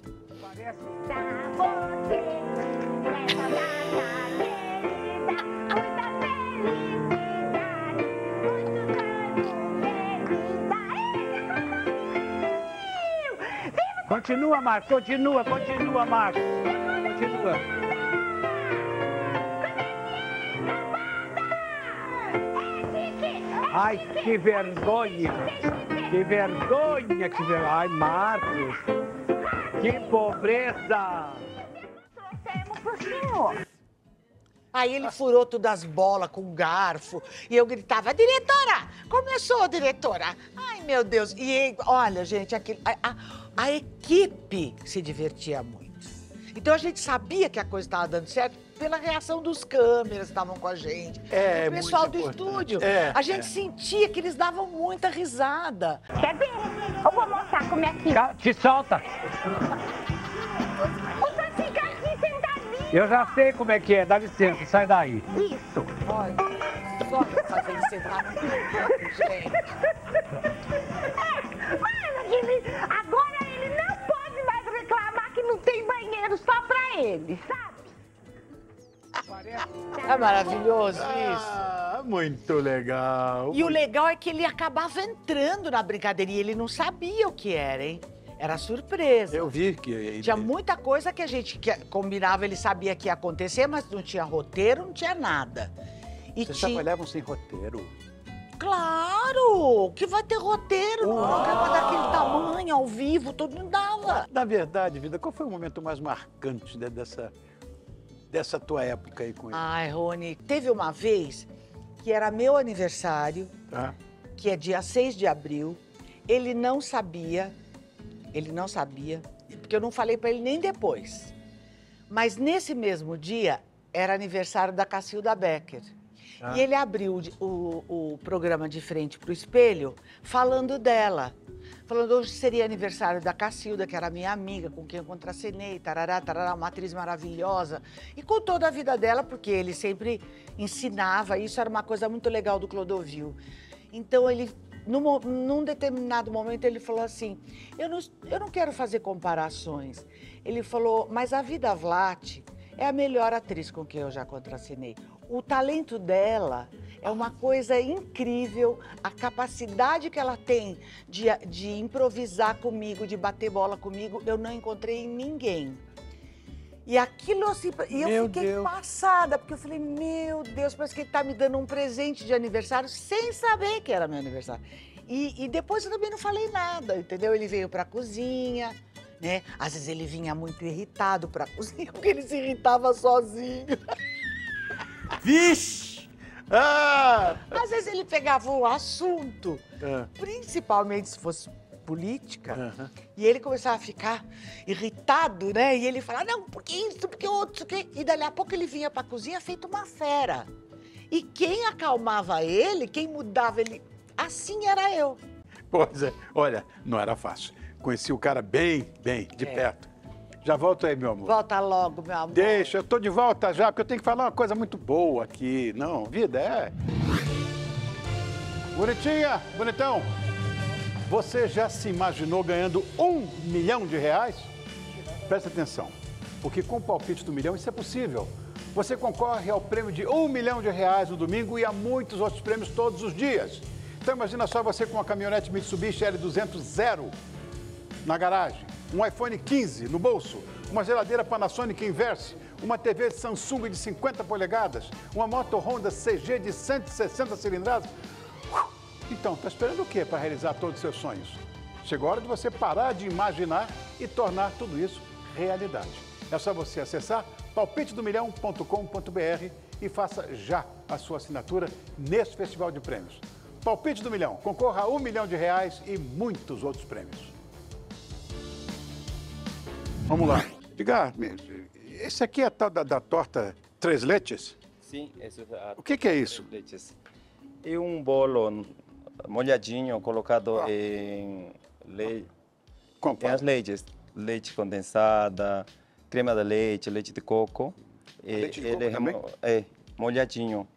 Continua, Marcos, continua, continua, Marcos. Continua. Ai, que vergonha. Que vergonha, que vergonha. Ai, Marcos. Que pobreza. Trouxemos pro senhor. Aí ele furou todas as bolas com garfo e eu gritava, diretora! Começou, diretora! Ai, meu Deus! E olha, gente, aquilo, a, a, a equipe se divertia muito. Então a gente sabia que a coisa estava dando certo pela reação dos câmeras que estavam com a gente. É, o pessoal muito do importante. estúdio. É, a gente é. sentia que eles davam muita risada. Quer ver? Eu vou mostrar como é que... Ca- Te solta. Você fica aqui sentadinho. Eu já sei como é que é. Dá licença, sai daí. Isso. Olha, só pra fazer ele sentar no canto, gente. Mas ele, agora ele não pode mais reclamar que não tem banheiro só pra ele, sabe? É maravilhoso isso. Ah, muito legal. E o legal é que ele acabava entrando na brincadeira e ele não sabia o que era, hein? Era surpresa. Eu vi que... Tinha muita coisa que a gente que- combinava, ele sabia que ia acontecer, mas não tinha roteiro, não tinha nada. E Vocês tinha... trabalhavam sem roteiro. Claro! Que vai ter roteiro num programa daquele tamanho, ao vivo, todo mundo dava. Na verdade, vida, qual foi o momento mais marcante de- dessa, dessa tua época aí com ele? Ai, Rony, teve uma vez que era meu aniversário, Tá? que é dia seis de abril, ele não sabia, ele não sabia, porque eu não falei pra ele nem depois. Mas nesse mesmo dia, era aniversário da Cacilda Becker. Ah. E ele abriu o, o programa de frente pro espelho, falando dela. Falando, hoje seria aniversário da Cacilda, que era minha amiga, com quem eu contracenei, tarará, tarará, uma atriz maravilhosa. E com toda a vida dela, porque ele sempre ensinava, isso era uma coisa muito legal do Clodovil. Então, ele, num, mo- num determinado momento, ele falou assim, eu não, eu não quero fazer comparações. Ele falou, mas a Vida Vlat é a melhor atriz com quem eu já contracenei. O talento dela é uma coisa incrível, a capacidade que ela tem de, de improvisar comigo, de bater bola comigo, eu não encontrei em ninguém. E aquilo assim, e eu Meu fiquei Deus. passada, porque eu falei, meu Deus, parece que ele tá me dando um presente de aniversário sem saber que era meu aniversário. E, e depois eu também não falei nada, entendeu? Ele veio pra cozinha, né? Às vezes ele vinha muito irritado pra cozinha, porque ele se irritava sozinho. Vixe! Ah! Às vezes ele pegava um assunto, Ah. principalmente se fosse política, Aham. e ele começava a ficar irritado, né? E ele falava, não, porque isso, porque outro, porque... E dali a pouco ele vinha pra cozinha feito uma fera. E quem acalmava ele, quem mudava ele, assim era eu. Pois é. Olha, não era fácil. Conheci o cara bem, bem, de É. perto. Já volto aí, meu amor. Volta logo, meu amor. Deixa, eu tô de volta já, porque eu tenho que falar uma coisa muito boa aqui. Não, vida é... Bonitinha, bonitão. Você já se imaginou ganhando um milhão de reais? Presta atenção, porque com o palpite do milhão isso é possível. Você concorre ao prêmio de um milhão de reais no domingo e a muitos outros prêmios todos os dias. Então imagina só você com uma caminhonete Mitsubishi L duzentos zero na garagem, um iPhone quinze no bolso, uma geladeira Panasonic Inverse, uma T V Samsung de cinquenta polegadas, uma moto Honda C G de cento e sessenta cilindradas. Então, tá esperando o quê para realizar todos os seus sonhos? Chegou a hora de você parar de imaginar e tornar tudo isso realidade. É só você acessar palpite do milhão ponto com ponto br e faça já a sua assinatura nesse festival de prêmios. Palpite do Milhão, concorra a um milhão de reais e muitos outros prêmios. Vamos lá. Diga, esse aqui é a tal da, da torta Três Leches? Sim, isso é a O que que é isso? leches. É um bolo molhadinho colocado em leite. Com- Tem as leites, leite condensada, crema de leite, leite de coco. E Leite de ele coco é também? mo- É, molhadinho.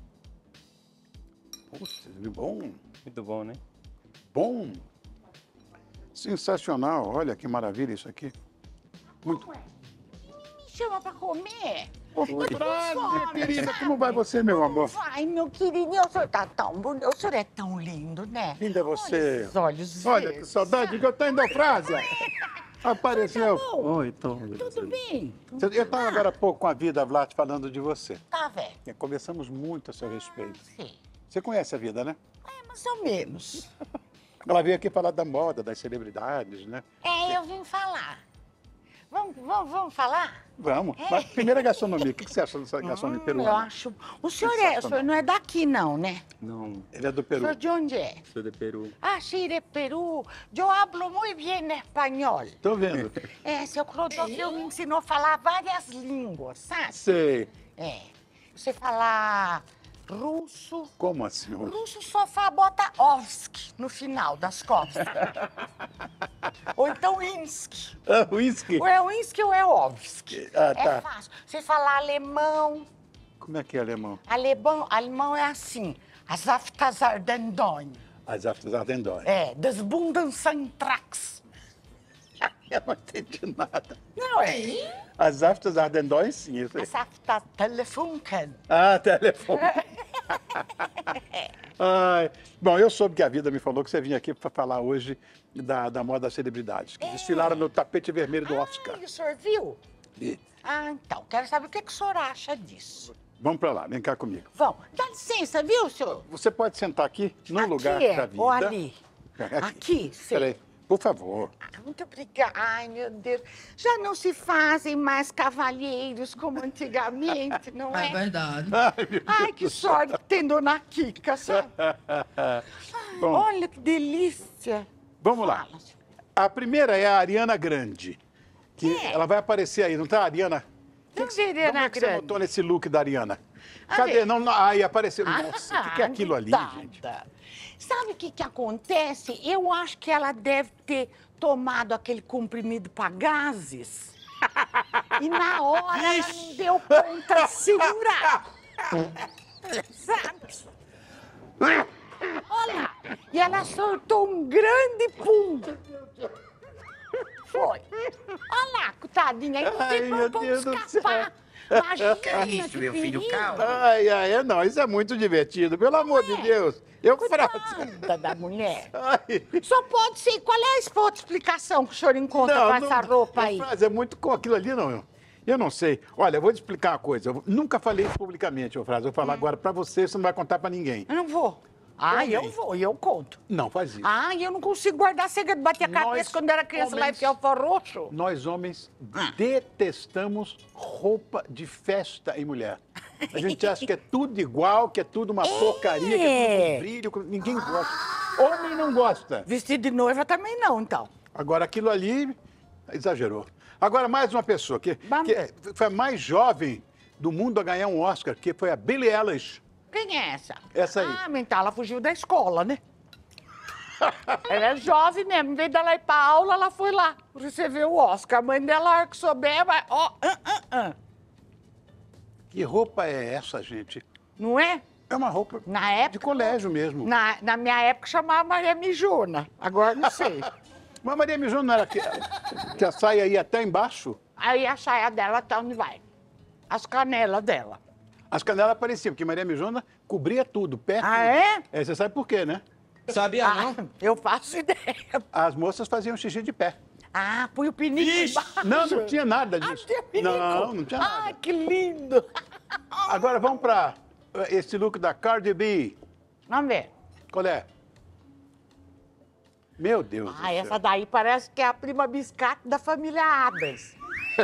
Putz, bom, Muito bom, né? bom. Sensacional, olha que maravilha isso aqui. Muito. Me chama pra comer. Minha querida, como vai você, meu amor? Vai, meu queridinho, o senhor tá tão bonito. O senhor é tão lindo, né? Linda é você. Os olhos Olha que verdes. saudade que eu tenho da frase. Apareceu. Oi, Tom. Tudo bem? Eu estava agora há pouco com a Vida Vlat falando de você. Tá, velho. Conversamos muito a seu respeito. Sim. Você conhece a Vida, né? É, mais ou menos. Ela veio aqui falar da moda, das celebridades, né? É, eu vim falar. Vamos, vamos, vamos falar? Vamos. Mas primeiro a gastronomia. O que você acha dessa gastronomia Hum, eu peruana? acho. O senhor, é, o senhor não é daqui, não, né? Não, Ele é do O Peru. senhor de onde é? sou de Peru. Ah, sí, de Peru. Eu hablo muito bem espanhol. Tô vendo. É, seu Clodovil me ensinou a falar várias línguas, sabe? Sei. É. Você falar russo. Como assim? O russo só fa- bota ovsk no final das costas. Ou então insk. Ah, whisky? Ou é insk ou é ovsk. Ah, tá. É fácil. Você falar alemão. Como é que é alemão? Alemão, alemão é assim. As aftas ardendon. As aftas ardendóis. É, das Bundensantrax. Eu não entendi nada. Não é? As aftas ardendóis, sim. Isso aí. As aftas telefunken. Ah, telefone. Ai. Bom, eu soube que a Vida me falou que você vinha aqui para falar hoje da, da moda das celebridades, que desfilaram no tapete vermelho do Oscar. Ah, o senhor viu? E Ah, então, quero saber o que, que o senhor acha disso. vamos para lá, vem cá comigo. Vamos, dá licença, viu, senhor? Você pode sentar aqui no Aqui lugar é, da Vida. ou ali? Aqui, sim. Peraí, por favor. Ah, muito obrigada. Ai, meu Deus. Já não se fazem mais cavalheiros como antigamente, não é? É verdade. Ai, meu Ai, que sorte que tem Dona Kika, sabe? Bom, Olha que delícia. vamos lá. Fala, senhor. A primeira é a Ariana Grande. Que É. ela vai aparecer aí, não tá, Ariana? Não Que- seria Como na é que você grande. botou nesse look da Ariana? Ah, Cadê? vê. Não, não, aí apareceu. Nossa, o que, que é aquilo ali, nada. gente? Sabe o que, que acontece? Eu acho que ela deve ter tomado aquele comprimido para gases. E na hora ela não deu conta de segurar. Sabe? Olha, e ela soltou um grande pum. Foi. Olha lá, coitadinha, aí não Ai, tem meu como Deus do escapar. Imagina, Que é isso, meu filho? perigo. Calma. Ai, ai, é, não, isso é muito divertido, pelo amor de Deus. Eu fraco. Coitada da mulher. Ai. Só pode ser. Qual é a outra explicação que o senhor encontra com essa roupa não aí? faz, é muito com aquilo ali, não. Eu não sei. Olha, eu vou te explicar uma coisa. Eu nunca falei isso publicamente, ô Frase. Eu vou falar agora pra você, você não vai contar pra ninguém. Eu não vou. Ah, Homem. eu vou, e eu conto. Não, faz isso. Ah, eu não consigo guardar segredo. Bati a Nós, cabeça quando era criança lá em homens- Fiel Roxo. Nós, homens, detestamos roupa de festa em mulher. A gente acha que é tudo igual, que é tudo uma porcaria, que é tudo com brilho. com- Ninguém gosta. Homem não gosta. Vestido de noiva também não, então. Agora, aquilo ali, exagerou. Agora, mais uma pessoa que, Vamos. que é- foi a mais jovem do mundo a ganhar um Oscar, que foi a Billie Eilish. Quem é essa? Essa aí. Ah, mental, ela fugiu da escola, né? Ela é jovem mesmo. Em vez dela ir pra aula, ela foi lá receber o Oscar. A mãe dela, a hora que souber, vai... Ó, ah, ah, ah. Que roupa é essa, gente? Não é? É uma roupa Na de época... colégio mesmo. Na, na minha época, chamava Maria Mijona. Agora não sei. Mas Maria Mijona não era que, que a saia ia até embaixo? Aí a saia dela até onde vai? As canelas dela. As canelas apareciam, porque Maria Mijona cobria tudo, pé. Ah, tudo. é? É, você sabe por quê, né? Sabia Ah, eu faço ideia. As moças faziam xixi de pé. Ah, põe o pinico embaixo. Não, não tinha nada Ah, disso. tinha pinico. Não, não tinha nada. Ah, que lindo. Agora vamos para esse look da Cardi B. Vamos ver. Qual é? Meu Deus do Ah, céu. essa daí parece que é a prima biscate da família Adams.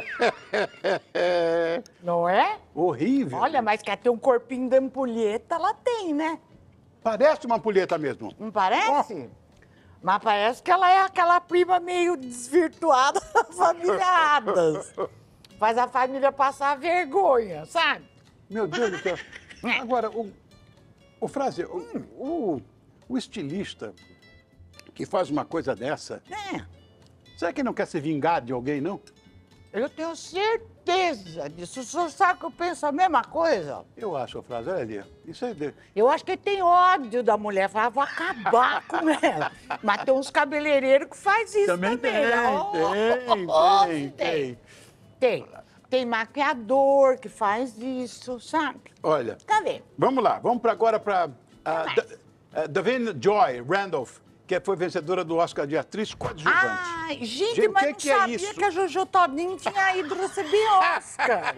Não é? Horrível. Olha, mas quer ter um corpinho de ampulheta, ela tem, né? Parece uma ampulheta mesmo. Não parece? Mas parece que ela é aquela prima meio desvirtuada da família Adams. Faz a família passar vergonha, sabe? Meu Deus do céu. Agora, o, o Frase, o, o, o estilista que faz uma coisa dessa, É, será que não quer se vingar de alguém, não? eu tenho certeza disso. O senhor sabe que eu penso a mesma coisa? Eu acho, Frase, olha ali. Isso é... De... Eu acho que ele tem ódio da mulher, fala, vou acabar com ela. Mas tem uns cabeleireiros que faz isso também. Também tem, né? tem, Oh, tem, tem. Tem. Tem maquiador que faz isso, sabe? Olha, Cadê? vamos lá. Vamos pra agora para mais? Davina Joy Randolph, que foi vencedora do Oscar de atriz coadjuvante. Ai, gente, Gente, mas que não que é sabia isso? que a Jojo Todinho tinha ido receber Oscar.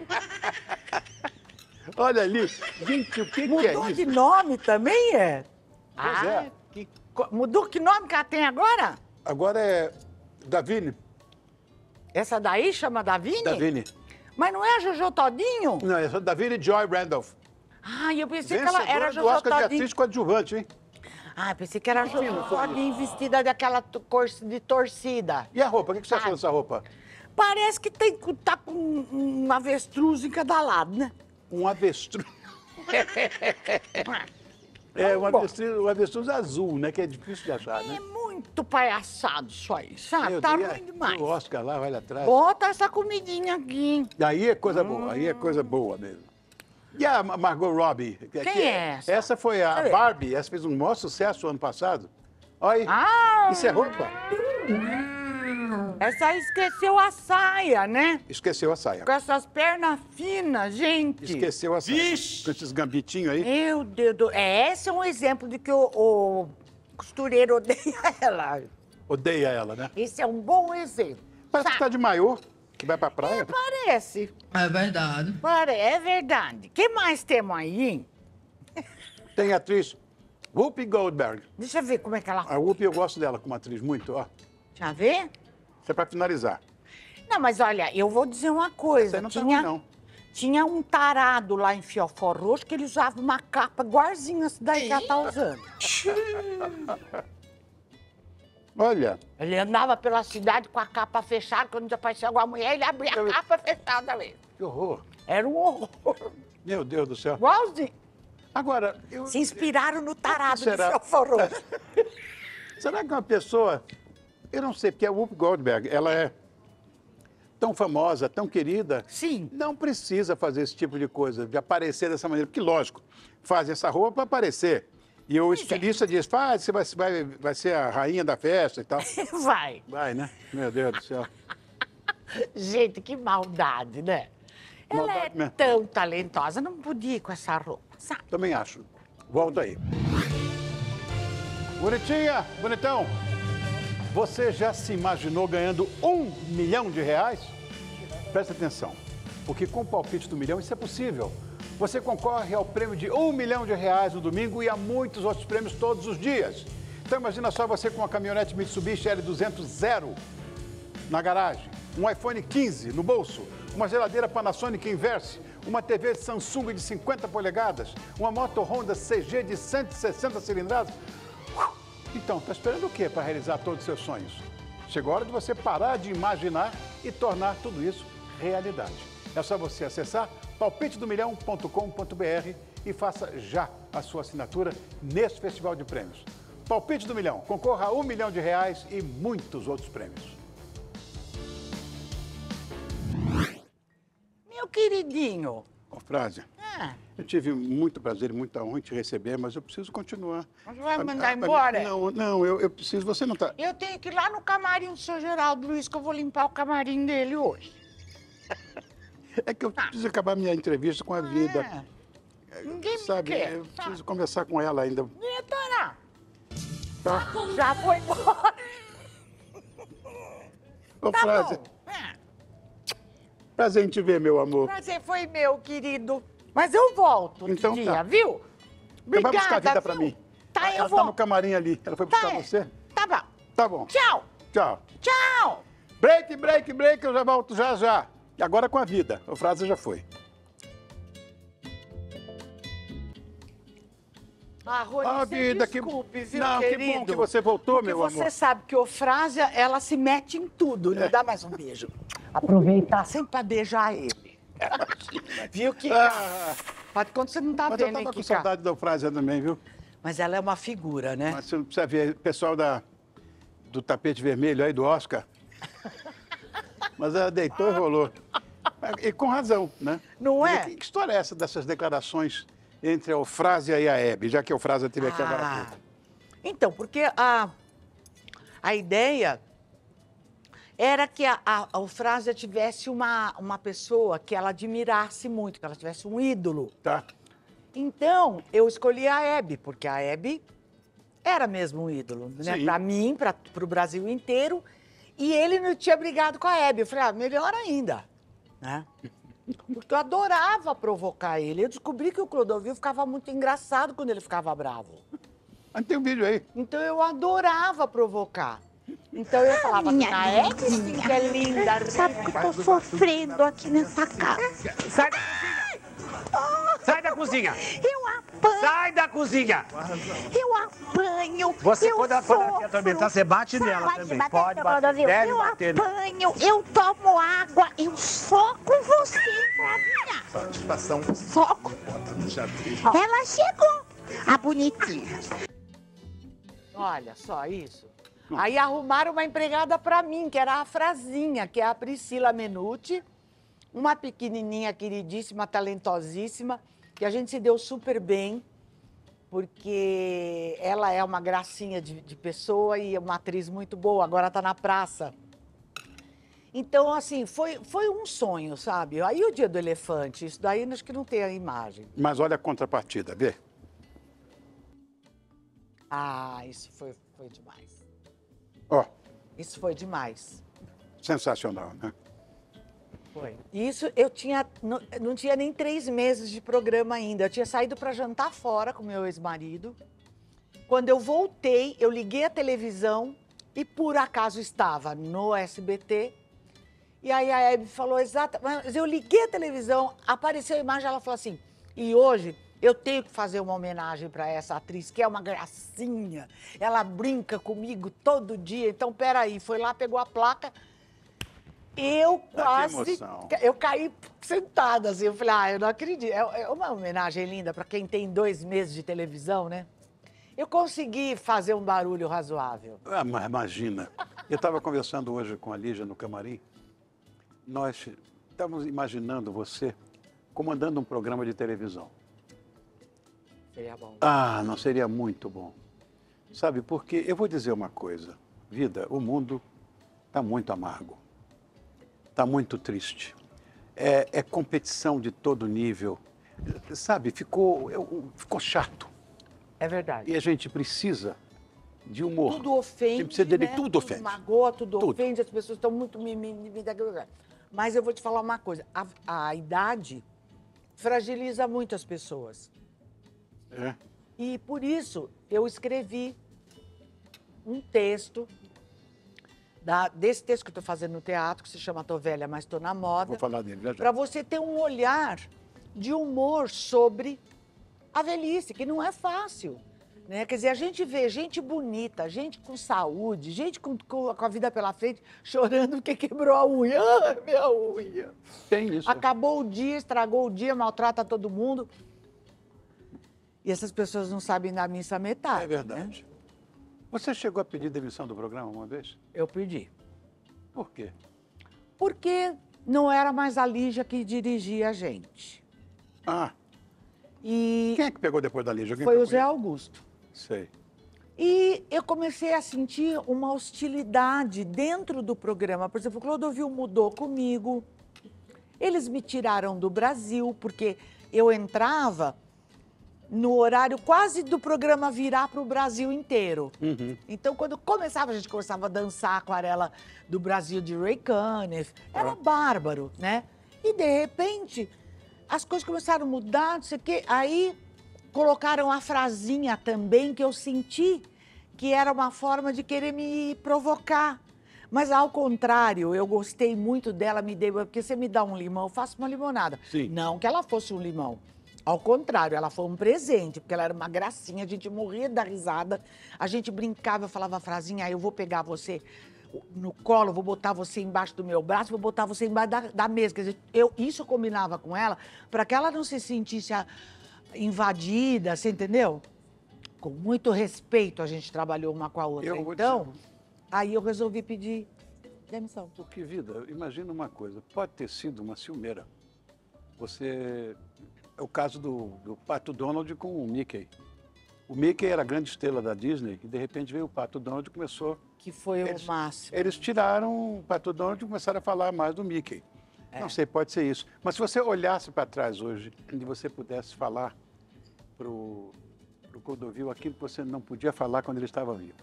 Olha ali. Gente, o que, que é Mudou isso? de nome também, é? Pois é. Ai, que co- Mudou que nome que ela tem agora? Agora é Davine. Essa daí chama Davine? Davine. Mas não é a Jojo Todinho? Não, essa é Davine Joy Randolph. Ai, eu pensei que ela Vencedora era a do Jojo Oscar de Todinho. atriz coadjuvante, hein? Ah, pensei que era a Jojo Todinho vestida daquela to- cor de torcida. E a roupa? O que que você achou Ai. dessa roupa? Parece que tem, tá com um um avestruz em cada lado, né? Um avestruz. É, um Bom. avestruz, um avestruz azul, né? Que é difícil de achar, É né? muito palhaçado isso aí, sabe? Meu Tá Deus, ruim demais. O Oscar lá, olha atrás. Bota essa comidinha aqui, hein? Aí é coisa boa, aí é coisa boa mesmo. E a Ma- Margot Robbie? Que- Quem que- é essa? Essa foi a Cadê? Barbie, essa fez um maior sucesso ano passado. Olha aí, Ah! isso é roupa. Essa aí esqueceu a saia, né? Esqueceu a saia. Com essas pernas finas, gente. Esqueceu a saia. Vixe! Com esses gambitinhos aí. Meu Deus do... É, esse é um exemplo de que o, o costureiro odeia ela. Odeia ela, né? Esse é um bom exemplo. Parece que tá de maiô, que vai pra praia. Parece. É verdade. Pare... É verdade. O que mais temos aí, hein? Tem a atriz Whoopi Goldberg. Deixa eu ver como é que ela... A Whoopi, eu gosto dela como atriz muito, ó. Deixa eu ver. Isso é pra finalizar. Não, mas olha, eu vou dizer uma Essa coisa. aí não tá tinha, ruim, não. tinha um tarado lá em Fiofó Roxo que ele usava uma capa igualzinha essa daí que ela tá usando. Olha, Ele andava pela cidade com a capa fechada, quando aparecia alguma mulher, ele abria a capa fechada ali. que horror. Era um horror. Meu Deus do céu. Igualzinho. Agora, eu... Se inspiraram no tarado de Será? Fiofó Roxo. Será que uma pessoa... Eu não sei, porque a Whoopi Goldberg, ela é tão famosa, tão querida. Sim. Não precisa fazer esse tipo de coisa, de aparecer dessa maneira. Porque, lógico, fazem essa roupa para aparecer. E o estilista diz, faz, você vai, vai, vai ser a rainha da festa e tal. Vai. Vai, né? Meu Deus do céu. Gente, que maldade, né? Ela Maldade é mesmo. tão talentosa, não podia ir com essa roupa, sabe? Também acho. Volta aí. Bonitinha, bonitão. Você já se imaginou ganhando um milhão de reais? Presta atenção. porque com o palpite do milhão isso é possível. Você concorre ao prêmio de um milhão de reais no domingo e a muitos outros prêmios todos os dias. Então imagina só você com uma caminhonete Mitsubishi L duzentos zero na garagem, um iPhone quinze no bolso, uma geladeira Panasonic Inverse, uma T V de Samsung de cinquenta polegadas, uma moto Honda C G de cento e sessenta cilindradas. Então, está esperando o quê para realizar todos os seus sonhos? Chegou a hora de você parar de imaginar e tornar tudo isso realidade. É só você acessar palpite do milhão ponto com ponto br e faça já a sua assinatura nesse Festival de Prêmios. Palpite do Milhão, concorra a um milhão de reais e muitos outros prêmios. Meu queridinho. Ó, frase. Ah, Eu tive muito prazer e muita honra em te receber, mas eu preciso continuar. você vai me A- mandar a- a- embora? Não, não, eu, eu preciso. Você não está. Eu tenho que ir lá no camarim do seu Geraldo Luiz, que eu vou limpar o camarim dele hoje. É que eu preciso acabar minha entrevista com a vida. Ah, ninguém me Sabe, quer. eu preciso conversar com ela ainda. Vitória, Tá? já foi embora. Ô, Tá frase. bom. Ah, Prazer em te ver, meu amor. prazer foi meu, querido. Mas eu volto outro Então dia, tá. viu? Então vai buscar a vida viu? pra mim. Tá, ela eu tá vou. no camarim ali. Ela foi Tá, buscar é. você? Tá bom. Tá bom. Tchau. Tchau. Tchau. Break, break, break. Eu já volto já, já. E agora com a vida. A frase já foi. Ah, Rony, Ah, você vida, que- desculpe, viu, Não, que querido? bom que você voltou, Porque meu você amor. sabe que Ofrásia, ela se mete em tudo. Me dá mais um beijo. Aproveitar sempre pra beijar ele. Viu, Kika? Ah, Pode quando você não tá mas eu vendo, hein, tava com Kika? saudade da frase também, viu? Mas ela é uma figura, né? Mas você não precisa ver, pessoal da, do tapete vermelho aí, do Oscar. Mas ela deitou e rolou. E com razão, né? Não é? Que, que história é essa dessas declarações entre a Eufrásia e a Hebe, já que a Eufrásia esteve aqui agora há Ah, pouco? então, porque a, a ideia era que a, a, a Eufrásia tivesse uma, uma pessoa que ela admirasse muito, que ela tivesse um ídolo. Tá? Então, eu escolhi a Hebe, porque a Hebe era mesmo um ídolo, né? Sim. Para mim, para o Brasil inteiro. E ele não tinha brigado com a Hebe. Eu falei, ah, melhor ainda, né? Porque eu adorava provocar ele. Eu descobri que o Clodovil ficava muito engraçado quando ele ficava bravo. Mas tem um vídeo aí. Então, eu adorava provocar. Então, eu falava, minha a Hebe sim que é linda. Sabe que eu tô sofrendo aqui nessa casa. Sai da cozinha! Sai da cozinha! Eu apanho, Sai da cozinha! eu apanho. Você, eu quando ela for aqui atormentar, você bate nela Pode também. bater, Pode seu bater. Clodovil. Deve eu bater. apanho, eu tomo água, eu soco você, Flavinha. Satisfação. Soco. Ela chegou, a bonitinha. Olha só isso. Aí arrumaram uma empregada para mim, que era a Frazinha, que é a Priscila Menuti, uma pequenininha, queridíssima, talentosíssima, que a gente se deu super bem, porque ela é uma gracinha de, de pessoa e é uma atriz muito boa, agora está na praça. Então, assim, foi, foi um sonho, sabe? Aí o Dia do Elefante, isso daí acho que não tem a imagem. Mas olha a contrapartida, vê? Ah, isso foi, foi demais. Ó, Isso foi demais. sensacional, né? Foi. Isso eu tinha, não, não tinha nem três meses de programa ainda. Eu tinha saído para jantar fora com meu ex-marido. Quando eu voltei, eu liguei a televisão e por acaso estava no S B T. E aí a Hebe falou, exato, mas eu liguei a televisão, apareceu a imagem, ela falou assim, e hoje eu tenho que fazer uma homenagem para essa atriz, que é uma gracinha. Ela brinca comigo todo dia, então peraí, foi lá, pegou a placa. Eu Ah, que quase, emoção. eu caí sentada assim, eu falei, ah, eu não acredito. É é uma homenagem linda para quem tem dois meses de televisão, né? Eu consegui fazer um barulho razoável. Ah, mas imagina. Eu estava conversando hoje com a Lígia no camarim. Nós estávamos imaginando você comandando um programa de televisão. Seria bom. Ah, não seria muito bom. Sabe, porque eu vou dizer uma coisa. Vida, o mundo está muito amargo. Está muito triste. É, é competição de todo nível. Sabe, ficou, eu- ficou chato. É verdade. E a gente precisa de humor. Tudo ofende, Você precisa dele, né? tudo ofende. Magoa, tudo, Tudo. ofende, as pessoas estão muito mimimi. Mas eu vou te falar uma coisa, a, a idade fragiliza muito as pessoas. É. E por isso eu escrevi um texto, da, desse texto que eu estou fazendo no teatro, que se chama Tô Velha, Mas Tô na Moda. Vou falar dele, já já. Para você ter um olhar de humor sobre a velhice, que não é fácil. Né? Quer dizer, a gente vê gente bonita, gente com saúde, gente com, com, com a vida pela frente, chorando porque quebrou a unha. Ah, minha unha. Tem isso. Acabou o dia, estragou o dia, maltrata todo mundo. E essas pessoas não sabem dar missa à metade. É verdade. Né? Você chegou a pedir demissão do programa uma vez? Eu pedi. Por quê? Porque não era mais a Lígia que dirigia a gente. Ah. E quem é que pegou depois da Lígia? Quem foi o pegou Zé ele? Augusto. Sei. E eu comecei a sentir uma hostilidade dentro do programa. Por exemplo, o Clodovil mudou comigo. Eles me tiraram do Brasil, porque eu entrava no horário quase do programa virar para o Brasil inteiro. Uhum. Então, quando começava, a gente começava a dançar a aquarela do Brasil de Ray Conniff. Era bárbaro, né? E, de repente, as coisas começaram a mudar, não sei o quê. Aí, colocaram a frasinha também, que eu senti que era uma forma de querer me provocar. Mas, ao contrário, eu gostei muito dela, me deu... Porque você me dá um limão, eu faço uma limonada. Sim. Não que ela fosse um limão. Ao contrário, ela foi um presente, porque ela era uma gracinha, a gente morria da risada, a gente brincava, eu falava a frasinha, aí eu vou pegar você no colo, vou botar você embaixo do meu braço, vou botar você embaixo da, da mesa. Quer dizer, eu, isso eu combinava com ela, para que ela não se sentisse a, invadida, você entendeu? Com muito respeito a gente trabalhou uma com a outra. Eu vou então, dizer... aí eu resolvi pedir demissão. Porque, vida, imagina uma coisa, pode ter sido uma ciumeira. Você... É o caso do, do Pato Donald com o Mickey. O Mickey era a grande estrela da Disney e, de repente, veio o Pato Donald e começou... Que foi eles, o máximo. Eles tiraram o Pato Donald e começaram a falar mais do Mickey. É. Não sei, pode ser isso. Mas se você olhasse para trás hoje e você pudesse falar para o Clodovil aquilo que você não podia falar quando ele estava vivo.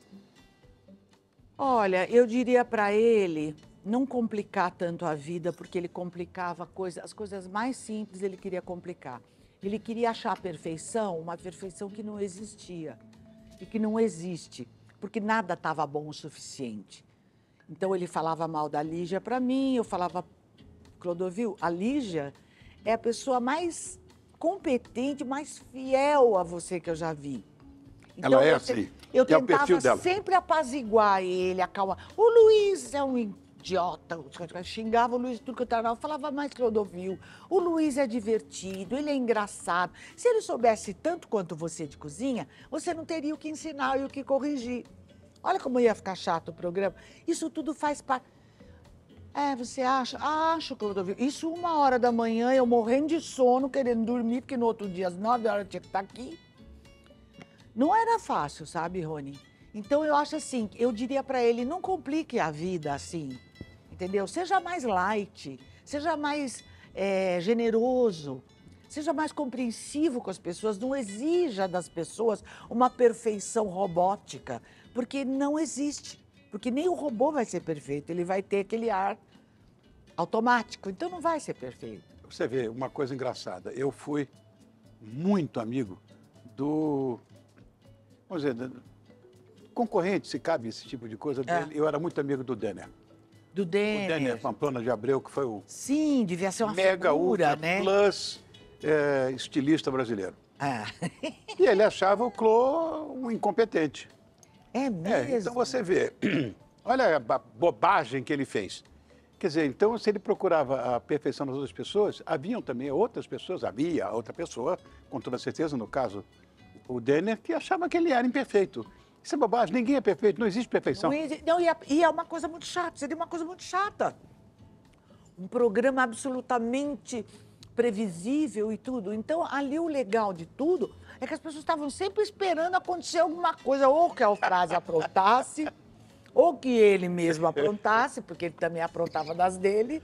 Olha, eu diria para ele não complicar tanto a vida, porque ele complicava coisa, as coisas mais simples ele queria complicar. Ele queria achar a perfeição, uma perfeição que não existia e que não existe, porque nada estava bom o suficiente. Então ele falava mal da Lígia para mim, eu falava, Clodovil, a Lígia é a pessoa mais competente, mais fiel a você que eu já vi. Então, ela é eu, assim. Eu é o perfil tentava dela. sempre apaziguar ele, acalmar. O Luiz é um idiota, eu xingava o Luiz tudo que eu estava, eu falava mais Clodovil. O Luiz é divertido, ele é engraçado. Se ele soubesse tanto quanto você de cozinha, você não teria o que ensinar e o que corrigir. Olha como ia ficar chato o programa. Isso tudo faz parte. É, você acha? Acho, Clodovil. Isso uma hora da manhã, eu morrendo de sono, querendo dormir, porque no outro dia, às nove horas, eu tinha que estar aqui. Não era fácil, sabe, Rony? Então, eu acho assim, eu diria para ele, não complique a vida assim, entendeu? Seja mais light, seja mais é, generoso, seja mais compreensivo com as pessoas, não exija das pessoas uma perfeição robótica, porque não existe. Porque nem o robô vai ser perfeito, ele vai ter aquele ar automático, então não vai ser perfeito. Você vê, uma coisa engraçada, eu fui muito amigo do, vamos dizer, do concorrente, se cabe esse tipo de coisa, É. dele, eu era muito amigo do Denner. Do Denner. O Denner Pamplona de Abreu, que foi o Sim, devia ser uma mega figura, ultra né? plus é, estilista brasileiro. Ah. E ele achava o Clô um incompetente. É mesmo? É, então você vê, olha a bobagem que ele fez. Quer dizer, então se ele procurava a perfeição das outras pessoas, haviam também outras pessoas, havia outra pessoa, com toda certeza, no caso, o Denner, que achava que ele era imperfeito. Isso é bobagem, ninguém é perfeito, não existe perfeição. Não, exi- não, e, é, e é uma coisa muito chata, seria uma coisa muito chata. Um programa absolutamente previsível e tudo. Então, ali o legal de tudo é que as pessoas estavam sempre esperando acontecer alguma coisa, ou que a Eufrásia aprontasse, ou que ele mesmo aprontasse, porque ele também aprontava das dele.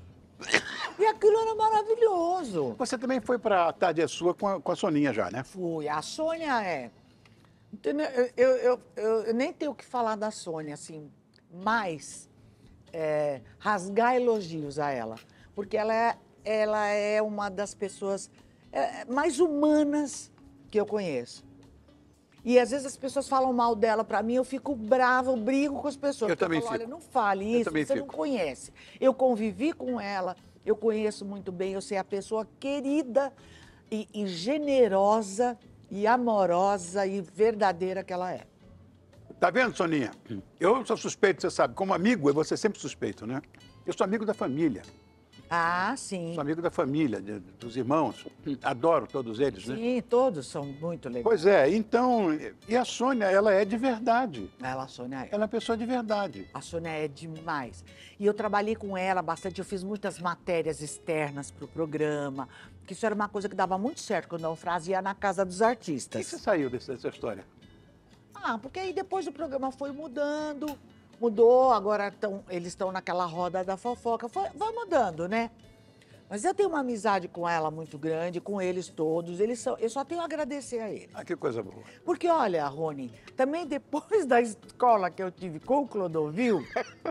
E aquilo era maravilhoso. Você também foi para a Tarde é Sua com a, com a Soninha já, né? Fui. A Sônia é... Entendeu? Eu, eu, eu, eu nem tenho o que falar da Sônia, assim, mas é, rasgar elogios a ela, porque ela é, ela é uma das pessoas é, mais humanas que eu conheço. E às vezes as pessoas falam mal dela pra mim, eu fico brava, eu brigo com as pessoas. Eu também eu falo, fico. olha, não fale Eu isso, também você fico. não conhece. Eu convivi com ela, eu conheço muito bem, eu sei a pessoa querida e, e generosa e amorosa e verdadeira que ela é. Tá vendo, Soninha? Eu sou suspeito, você sabe. Como amigo, eu vou ser sempre suspeito, né? Eu sou amigo da família. Ah, sim. Sou amigo da família, de- dos irmãos. Adoro todos eles, né? Sim, todos são muito legais. Pois é, então... E a Sônia, ela é de verdade. Ela, a Sônia, é. Ela é uma pessoa de verdade. A Sônia é demais. E eu trabalhei com ela bastante, eu fiz muitas matérias externas para o programa, que isso era uma coisa que dava muito certo quando a Eufrase ia na Casa dos Por que Artistas. você saiu dessa, dessa história? Ah, porque aí depois o programa foi mudando, mudou, agora tão, eles estão naquela roda da fofoca, foi, vai mudando, né? Mas eu tenho uma amizade com ela muito grande, com eles todos, eles são, eu só tenho a agradecer a eles. Ah, que coisa boa. Porque, olha, Rony, também depois da escola que eu tive com o Clodovil,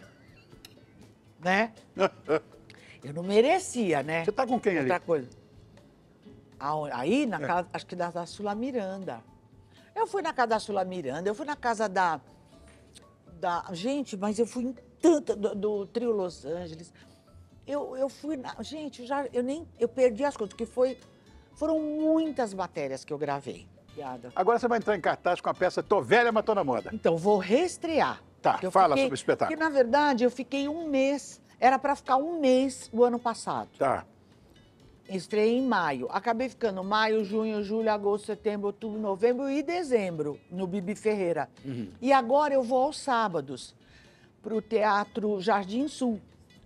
né? Eu não merecia, né? Você tá com quem ali? Outra coisa. Aonde? Aí, na casa, acho que da, da Sula Miranda. Eu fui na casa da Sula Miranda, eu fui na casa da... da gente, mas eu fui em tanta... Do, do Trio Los Angeles. Eu, eu fui na... Gente, já, eu nem... Eu perdi as contas, porque foi... Foram muitas matérias que eu gravei. Obrigada. Agora você vai entrar em cartaz com a peça Tô Velha, Mas Tô na Moda. Então, vou reestrear. Tá, Porque eu fala fiquei- sobre o espetáculo. Porque, na verdade, eu fiquei um mês... Era para ficar um mês o ano passado. Tá. Estreiei em maio. Acabei ficando maio, junho, julho, agosto, setembro, outubro, novembro e dezembro no Bibi Ferreira. Uhum. E agora eu vou aos sábados para o Teatro Jardim Sul,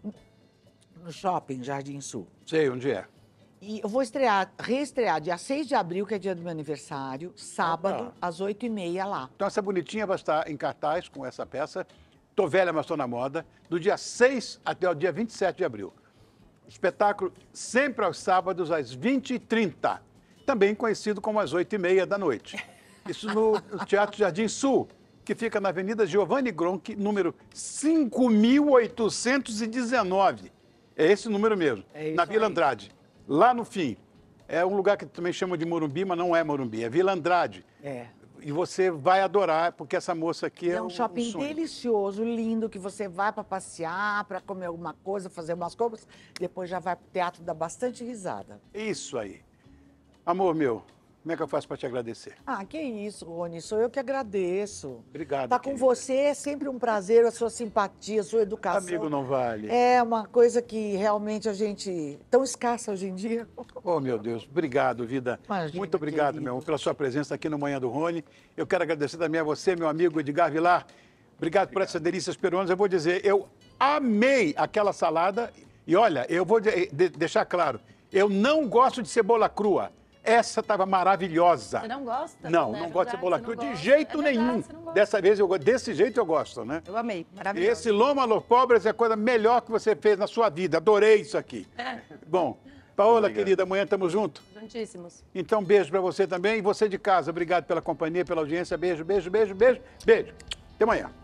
no shopping Jardim Sul. Sei onde é. E eu vou estrear, reestrear dia seis de abril, que é dia do meu aniversário, sábado, Opa. às oito e meia lá. Então essa bonitinha vai estar em cartaz com essa peça, Tô Velha, Mas Tô na Moda, do dia seis até o dia vinte e sete de abril. Espetáculo sempre aos sábados, às vinte e trinta. Também conhecido como às oito e meia da noite. Isso no Teatro Jardim Sul, que fica na Avenida Giovanni Gronchi, número cinco mil oitocentos e dezenove. É esse o número mesmo, É isso na Vila aí. Andrade. Lá no fim. É um lugar que também chamam de Morumbi, mas não é Morumbi, é Vila Andrade. É. E você vai adorar, porque essa moça aqui é, É um shopping sonho. delicioso, lindo, que você vai para passear, para comer alguma coisa, fazer umas compras, depois já vai pro teatro, dá bastante risada. Isso aí. Amor meu, como é que eu faço para te agradecer? Ah, que isso, Rony, sou eu que agradeço. Obrigado, Estar com querida. você é sempre um prazer, a sua simpatia, a sua educação. Amigo não vale. É uma coisa que realmente a gente... tão escassa hoje em dia. Oh, meu Deus, obrigado, vida. Imagina, Muito obrigado, querido. meu amor, pela sua presença aqui no Manhã do Rony. Eu quero agradecer também a você, meu amigo Edgar Vilar. Obrigado, por essas delícias peruanas. Eu vou dizer, eu amei aquela salada. E olha, eu vou de- de- deixar claro, eu não gosto de cebola crua. Essa estava maravilhosa. Você não gosta? Não, Né? não É gosto de verdade, cebola você não crua de gosta. jeito É verdade, nenhum. você não gosta. Dessa vez, eu, go- desse jeito eu gosto, né? Eu amei, maravilhoso. Esse loma los pobres é a coisa melhor que você fez na sua vida. Adorei isso aqui. Bom, Paola, Obrigado. querida, amanhã estamos juntos. Juntíssimos. Então, beijo para você também. E você de casa, obrigado pela companhia, pela audiência. Beijo, beijo, beijo, beijo, beijo. Até amanhã.